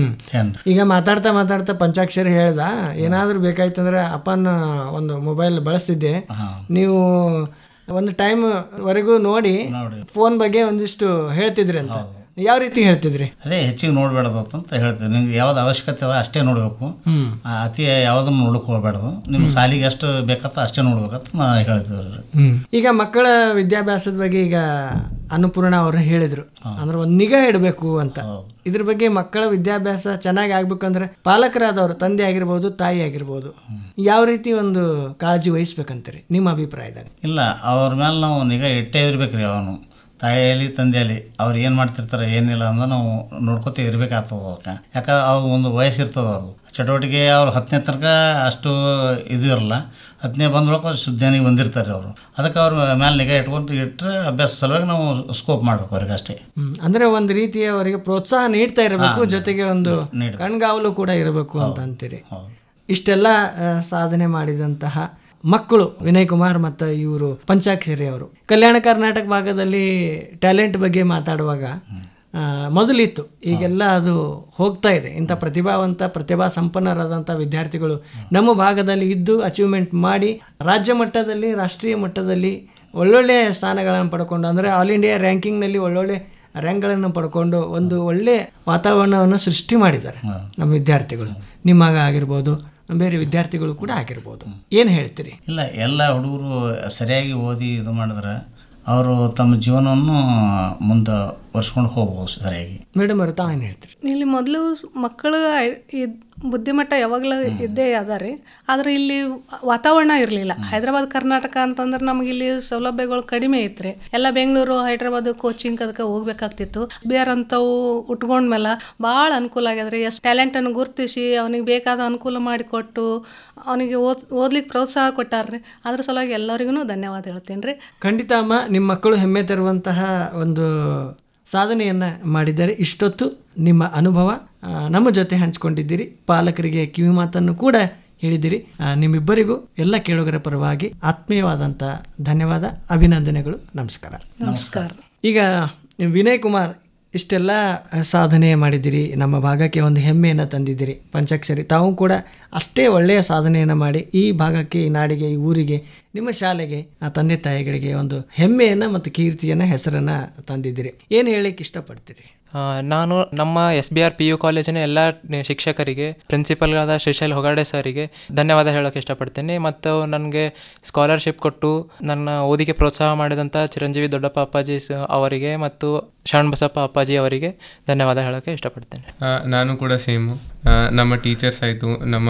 ಈಗ ಮಾತಾಡ್ತಾ ಪಂಚಾಕ್ಷರಿ ಹೇಳ್ದ, ಏನಾದರೂ ಬೇಕಾಯ್ತಂದ್ರೆ ಅಪ್ಪನ ಒಂದು ಮೊಬೈಲ್ ಬಳಸ್ತಿದ್ದೆ, ನೀವು ಒಂದು ಟೈಮ್ ವರೆಗೂ ನೋಡಿ ಫೋನ್ ಬಗ್ಗೆ ಒಂದಿಷ್ಟು ಹೇಳ್ತಿದ್ರಿ ಅಂತ. ಯಾವ ರೀತಿ ಹೇಳ್ತಿದ್ರಿ? ಅದೇ ಹೆಚ್ಚಿಗೆ ನೋಡಬೇಡದು ಅಂತ ಹೇಳ್ತಿದ್ರಿ. ನಿಮ್ಗೆ ಯಾವ್ದು ಅವಶ್ಯಕತೆ ಅದ ಅಷ್ಟೇ ನೋಡಬೇಕು, ಅತಿ ಯಾವುದನ್ನು ನೋಡಕ್ಕೆ ಹೋಗ್ಬೇಡ್ದು, ನಿಮ್ಗೆ ಸಾಲಿಗೆ ಎಷ್ಟು ಬೇಕತ್ತ ಅಷ್ಟೇ ನೋಡ್ಬೇಕಂತ ನಾ ಹೇಳ್ತಿದ್ರಿ. ಈಗ ಮಕ್ಕಳ ವಿದ್ಯಾಭ್ಯಾಸದ ಬಗ್ಗೆ ಈಗ ಅನ್ನಪೂರ್ಣ ಅವರು ಹೇಳಿದ್ರು, ಅಂದ್ರೆ ಒಂದು ನಿಗಾ ಇಡಬೇಕು ಅಂತ. ಇದ್ರ ಬಗ್ಗೆ ಮಕ್ಕಳ ವಿದ್ಯಾಭ್ಯಾಸ ಚೆನ್ನಾಗಿ ಆಗ್ಬೇಕಂದ್ರೆ ಪಾಲಕರಾದವರು, ತಂದೆ ಆಗಿರ್ಬೋದು, ತಾಯಿ ಆಗಿರ್ಬೋದು, ಯಾವ ರೀತಿ ಒಂದು ಕಾಳಜಿ ವಹಿಸ್ಬೇಕಂತೀರಿ ನಿಮ್ಮ ಅಭಿಪ್ರಾಯದಾಗ? ಇಲ್ಲ, ಅವ್ರ ಮೇಲೆ ನಾವು ನಿಗಾ ಇಟ್ಟೇ ಇರ್ಬೇಕ್ರಿ. ಅವನು ತಾಯಿಯಲ್ಲಿ ತಂದೆಯಲ್ಲಿ ಅವ್ರು ಏನು ಮಾಡ್ತಿರ್ತಾರೆ ಏನಿಲ್ಲ ಅಂದ್ರೆ ನಾವು ನೋಡ್ಕೊತ ಇರ್ಬೇಕಾಗ್ತದೆ ಅವಕ್ಕೆ. ಯಾಕಂದ್ರೆ ಅವ್ರು ಒಂದು ವಯಸ್ಸಿರ್ತದೆ, ಅವ್ರು ಚಟುವಟಿಕೆ ಅವ್ರು 10ನೇ ತನಕ ಅಷ್ಟು ಇದು ಇರಲ್ಲ. 10ನೇ ಬಂದೊಳಗೆ ಸುದ್ದಿಯಾನಿಗೆ ಬಂದಿರ್ತಾರೆ ಅವರು. ಅದಕ್ಕೆ ಅವ್ರ ಮೇಲೆ ನಿಗಾ ಇಟ್ಟರೆ ಅಭ್ಯಾಸ ಸಲುವಾಗಿ ನಾವು ಸ್ಕೋಪ್ ಮಾಡ್ಬೇಕು ಅವ್ರಿಗೆ ಅಷ್ಟೇ. ಅಂದರೆ ಒಂದು ರೀತಿಯ ಅವರಿಗೆ ಪ್ರೋತ್ಸಾಹ ನೀಡ್ತಾ ಇರಬೇಕು, ಜೊತೆಗೆ ಒಂದು ಕಣ್ಗಾವಲು ಕೂಡ ಇರಬೇಕು ಅಂತ ಅಂತೀರಿ. ಇಷ್ಟೆಲ್ಲ ಸಾಧನೆ ಮಾಡಿದಂತಹ ಮಕ್ಕಳು ವಿನಯ್ ಕುಮಾರ್ ಮತ್ತು ಇವರು ಪಂಚಾಕ್ಷರಿ ಅವರು ಕಲ್ಯಾಣ ಕರ್ನಾಟಕ ಭಾಗದಲ್ಲಿ ಟ್ಯಾಲೆಂಟ್ ಬಗ್ಗೆ ಮಾತಾಡುವಾಗ ಮೊದಲಿತ್ತು, ಈಗೆಲ್ಲ ಅದು ಹೋಗ್ತಾ ಇದೆ. ಇಂಥ ಪ್ರತಿಭಾ ಸಂಪನ್ನರಾದಂಥ ವಿದ್ಯಾರ್ಥಿಗಳು ನಮ್ಮ ಭಾಗದಲ್ಲಿ ಇದ್ದು ಅಚೀವ್ಮೆಂಟ್ ಮಾಡಿ ರಾಜ್ಯ ಮಟ್ಟದಲ್ಲಿ, ರಾಷ್ಟ್ರೀಯ ಮಟ್ಟದಲ್ಲಿ ಒಳ್ಳೊಳ್ಳೆ ಸ್ಥಾನಗಳನ್ನು ಪಡ್ಕೊಂಡು, ಅಂದರೆ ಆಲ್ ಇಂಡಿಯಾ ರ್ಯಾಂಕಿಂಗ್ನಲ್ಲಿ ಒಳ್ಳೊಳ್ಳೆ ರ್ಯಾಂಕ್ಗಳನ್ನು ಪಡ್ಕೊಂಡು ಒಂದು ಒಳ್ಳೆ ವಾತಾವರಣವನ್ನು ಸೃಷ್ಟಿ ಮಾಡಿದ್ದಾರೆ ನಮ್ಮ ವಿದ್ಯಾರ್ಥಿಗಳು. ನಿಮ್ಮ ಮಗ ಆಗಿರ್ಬೋದು, ಬೇರೆ ವಿದ್ಯಾರ್ಥಿಗಳು ಕೂಡ ಆಗಿರ್ಬೋದು. ಏನು ಹೇಳ್ತೀರಿ? ಇಲ್ಲ, ಎಲ್ಲ ಹುಡುಗರು ಸರಿಯಾಗಿ ಓದಿ ಇದು ಮಾಡಿದ್ರೆ ಅವರು ತಮ್ಮ ಜೀವನವನ್ನು ಮುಂದೆ ಒರೆಸ್ಕೊಂಡು ಹೋಗ್ಬೋದು ಸರಿಯಾಗಿ. ಮೇಡಮ್ ಅವರು ತಾವೇನು ಹೇಳ್ತೀರಿ? ಇಲ್ಲಿ ಮೊದಲು ಮಕ್ಕಳು ಬುದ್ಧಿಮಟ್ಟ ಯಾವಾಗಲೂ ಇದ್ದೇ ಅದ ರೀ. ಆದರೆ ಇಲ್ಲಿ ವಾತಾವರಣ ಇರಲಿಲ್ಲ. ಹೈದರಾಬಾದ್ ಕರ್ನಾಟಕ ಅಂತಂದ್ರೆ ನಮಗೆ ಇಲ್ಲಿ ಸೌಲಭ್ಯಗಳು ಕಡಿಮೆ ಐತ್ರಿ. ಎಲ್ಲ ಬೆಂಗಳೂರು, ಹೈದರಾಬಾದ್ ಕೋಚಿಂಗ್ ಅದಕ್ಕೆ ಹೋಗ್ಬೇಕಾಗ್ತಿತ್ತು. ಬೇರಂಥವು ಉಟ್ಕೊಂಡ್ಮೇಲೆ ಭಾಳ ಅನುಕೂಲ ಆಗ್ಯದ್ರಿ. ಎಷ್ಟು ಟ್ಯಾಲೆಂಟನ್ನು ಗುರುತಿಸಿ ಅವನಿಗೆ ಬೇಕಾದ ಅನುಕೂಲ ಮಾಡಿಕೊಟ್ಟು ಅವನಿಗೆ ಓದ್ಲಿಕ್ಕೆ ಪ್ರೋತ್ಸಾಹ ಕೊಟ್ಟಾರ್ರಿ. ಅದ್ರ ಸಲುವಾಗಿ ಎಲ್ಲರಿಗೂ ಧನ್ಯವಾದ ಹೇಳ್ತೀನಿ ರೀ. ಖಂಡಿತ ಅಮ್ಮ, ನಿಮ್ಮ ಮಕ್ಕಳು ಹೆಮ್ಮೆ ತರುವಂತಹ ಒಂದು ಸಾಧನೆಯನ್ನು ಮಾಡಿದ್ದಾರೆ. ಇಷ್ಟೊತ್ತು ನಿಮ್ಮ ಅನುಭವ ನಮ್ಮ ಜೊತೆ ಹಂಚಿಕೊಂಡಿದ್ದೀರಿ, ಪಾಲಕರಿಗೆ ಕಿವಿ ಮಾತನ್ನು ಕೂಡ ಹೇಳಿದ್ದೀರಿ. ನಿಮ್ಮಿಬ್ಬರಿಗೂ ಎಲ್ಲ ಕೇಳುಗರ ಪರವಾಗಿ ಆತ್ಮೀಯವಾದಂಥ ಧನ್ಯವಾದ, ಅಭಿನಂದನೆಗಳು. ನಮಸ್ಕಾರ. ನಮಸ್ಕಾರ. ಈಗ ವಿನಯ್ ಕುಮಾರ್, ಇಷ್ಟೆಲ್ಲ ಸಾಧನೆ ಮಾಡಿದ್ದೀರಿ, ನಮ್ಮ ಭಾಗಕ್ಕೆ ಒಂದು ಹೆಮ್ಮೆಯನ್ನು ತಂದಿದ್ದೀರಿ. ಪಂಚಾಕ್ಷರಿ ತಾವು ಕೂಡ ಅಷ್ಟೇ ಒಳ್ಳೆಯ ಸಾಧನೆಯನ್ನು ಮಾಡಿ ಈ ಭಾಗಕ್ಕೆ, ಈ ನಾಡಿಗೆ, ಈ ಊರಿಗೆ, ನಿಮ್ಮ ಶಾಲೆಗೆ, ಆ ತಂದೆ ತಾಯಿಗಳಿಗೆ ಒಂದು ಹೆಮ್ಮೆಯನ್ನು ಮತ್ತು ಕೀರ್ತಿಯನ್ನು, ಹೆಸರನ್ನು ತಂದಿದ್ದೀರಿ. ಏನು ಹೇಳಲಿಕ್ಕೆ ಇಷ್ಟಪಡ್ತೀರಿ? ನಾನು ನಮ್ಮ SBR PU ಕಾಲೇಜಿನ ಎಲ್ಲ ಶಿಕ್ಷಕರಿಗೆ, ಪ್ರಿನ್ಸಿಪಲ್ಗಳಾದ ಶ್ರೀಶೈಲ್ ಹೊಗಾಡೆ ಸರಿಗೆ ಧನ್ಯವಾದ ಹೇಳೋಕ್ಕೆ ಇಷ್ಟಪಡ್ತೀನಿ. ಮತ್ತು ನನಗೆ ಸ್ಕಾಲರ್ಶಿಪ್ ಕೊಟ್ಟು ನನ್ನ ಓದಿಗೆ ಪ್ರೋತ್ಸಾಹ ಮಾಡಿದಂಥ ಚಿರಂಜೀವಿ ದೊಡ್ಡಪ್ಪ ಅಪ್ಪಾಜಿ ಅವರಿಗೆ ಮತ್ತು ಶರಣಬಸಪ್ಪ ಅಪ್ಪಾಜಿ ಅವರಿಗೆ ಧನ್ಯವಾದ ಹೇಳೋಕ್ಕೆ ಇಷ್ಟಪಡ್ತೇನೆ. ನಾನು ಕೂಡ ಸೇಮು. ನಮ್ಮ ಟೀಚರ್ಸ್ ಆಯಿತು, ನಮ್ಮ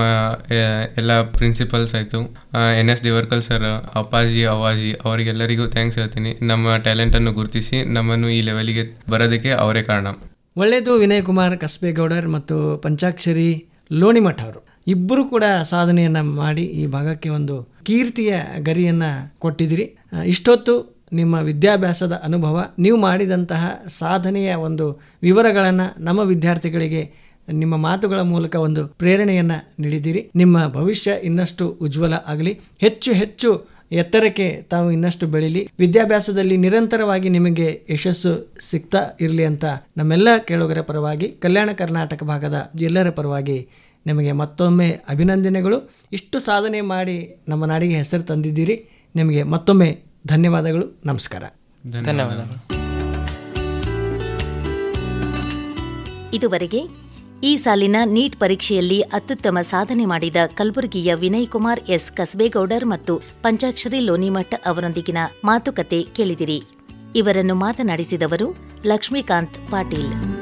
ಎಲ್ಲ ಪ್ರಿನ್ಸಿಪಲ್ಸ್ ಆಯಿತು, NS ದೇವರ್ಕಲ್ ಸರ್, ಅಪ್ಪಾಜಿ, ಅವ್ವಾಜಿ ಅವರಿಗೆಲ್ಲರಿಗೂ ಥ್ಯಾಂಕ್ಸ್ ಹೇಳ್ತೀನಿ. ನಮ್ಮ ಟ್ಯಾಲೆಂಟನ್ನು ಗುರುತಿಸಿ ನಮ್ಮನ್ನು ಈ ಲೆವೆಲಿಗೆ ಬರೋದಕ್ಕೆ ಅವರೇ ಕಾರಣ. ಒಳ್ಳೆಯದು. ವಿನಯ್ ಕುಮಾರ್ ಕಸ್ಬೇಗೌಡರ್ ಮತ್ತು ಪಂಚಾಕ್ಷರಿ ಲೋಣಿಮಠ್ ಅವರು ಇಬ್ಬರು ಕೂಡ ಸಾಧನೆಯನ್ನು ಮಾಡಿ ಈ ಭಾಗಕ್ಕೆ ಒಂದು ಕೀರ್ತಿಯ ಗರಿಯನ್ನು ಕೊಟ್ಟಿದ್ದೀರಿ. ಇಷ್ಟೊತ್ತು ನಿಮ್ಮ ವಿದ್ಯಾಭ್ಯಾಸದ ಅನುಭವ, ನೀವು ಮಾಡಿದಂತಹ ಸಾಧನೆಯ ಒಂದು ವಿವರಗಳನ್ನು ನಮ್ಮ ವಿದ್ಯಾರ್ಥಿಗಳಿಗೆ ನಿಮ್ಮ ಮಾತುಗಳ ಮೂಲಕ ಒಂದು ಪ್ರೇರಣೆಯನ್ನು ನೀಡಿದ್ದೀರಿ. ನಿಮ್ಮ ಭವಿಷ್ಯ ಇನ್ನಷ್ಟು ಉಜ್ವಲ ಆಗಲಿ, ಹೆಚ್ಚು ಹೆಚ್ಚು ಎತ್ತರಕ್ಕೆ ತಾವು ಇನ್ನಷ್ಟು ಬೆಳೀಲಿ, ವಿದ್ಯಾಭ್ಯಾಸದಲ್ಲಿ ನಿರಂತರವಾಗಿ ನಿಮಗೆ ಯಶಸ್ಸು ಸಿಗ್ತಾ ಇರಲಿ ಅಂತ ನಮ್ಮೆಲ್ಲ ಕೇಳುಗರ ಪರವಾಗಿ, ಕಲ್ಯಾಣ ಕರ್ನಾಟಕ ಭಾಗದ ಎಲ್ಲರ ಪರವಾಗಿ ನಿಮಗೆ ಮತ್ತೊಮ್ಮೆ ಅಭಿನಂದನೆಗಳು. ಇಷ್ಟು ಸಾಧನೆ ಮಾಡಿ ನಮ್ಮ ನಾಡಿಗೆ ಹೆಸರು ತಂದಿದ್ದೀರಿ. ನಿಮಗೆ ಮತ್ತೊಮ್ಮೆ ಧನ್ಯವಾದಗಳು. ನಮಸ್ಕಾರ. ಧನ್ಯವಾದಗಳು. ಇದುವರೆಗೆ ಈ ಸಾಲಿನ ನೀಟ್ ಪರೀಕ್ಷೆಯಲ್ಲಿ ಅತ್ಯುತ್ತಮ ಸಾಧನೆ ಮಾಡಿದ ಕಲಬುರಗಿಯ ವಿನಯ್ ಕುಮಾರ್ ಎಸ್ ಕಸಬೇಗೌಡರ್ ಮತ್ತು ಪಂಚಾಕ್ಷರಿ ಲೋನಿಮಠ್ ಅವರೊಂದಿಗಿನ ಮಾತುಕತೆ ಕೇಳಿದಿರಿ. ಇವರನ್ನು ಮಾತನಾಡಿಸಿದವರು ಲಕ್ಷ್ಮೀಕಾಂತ್ ಪಾಟೀಲ್.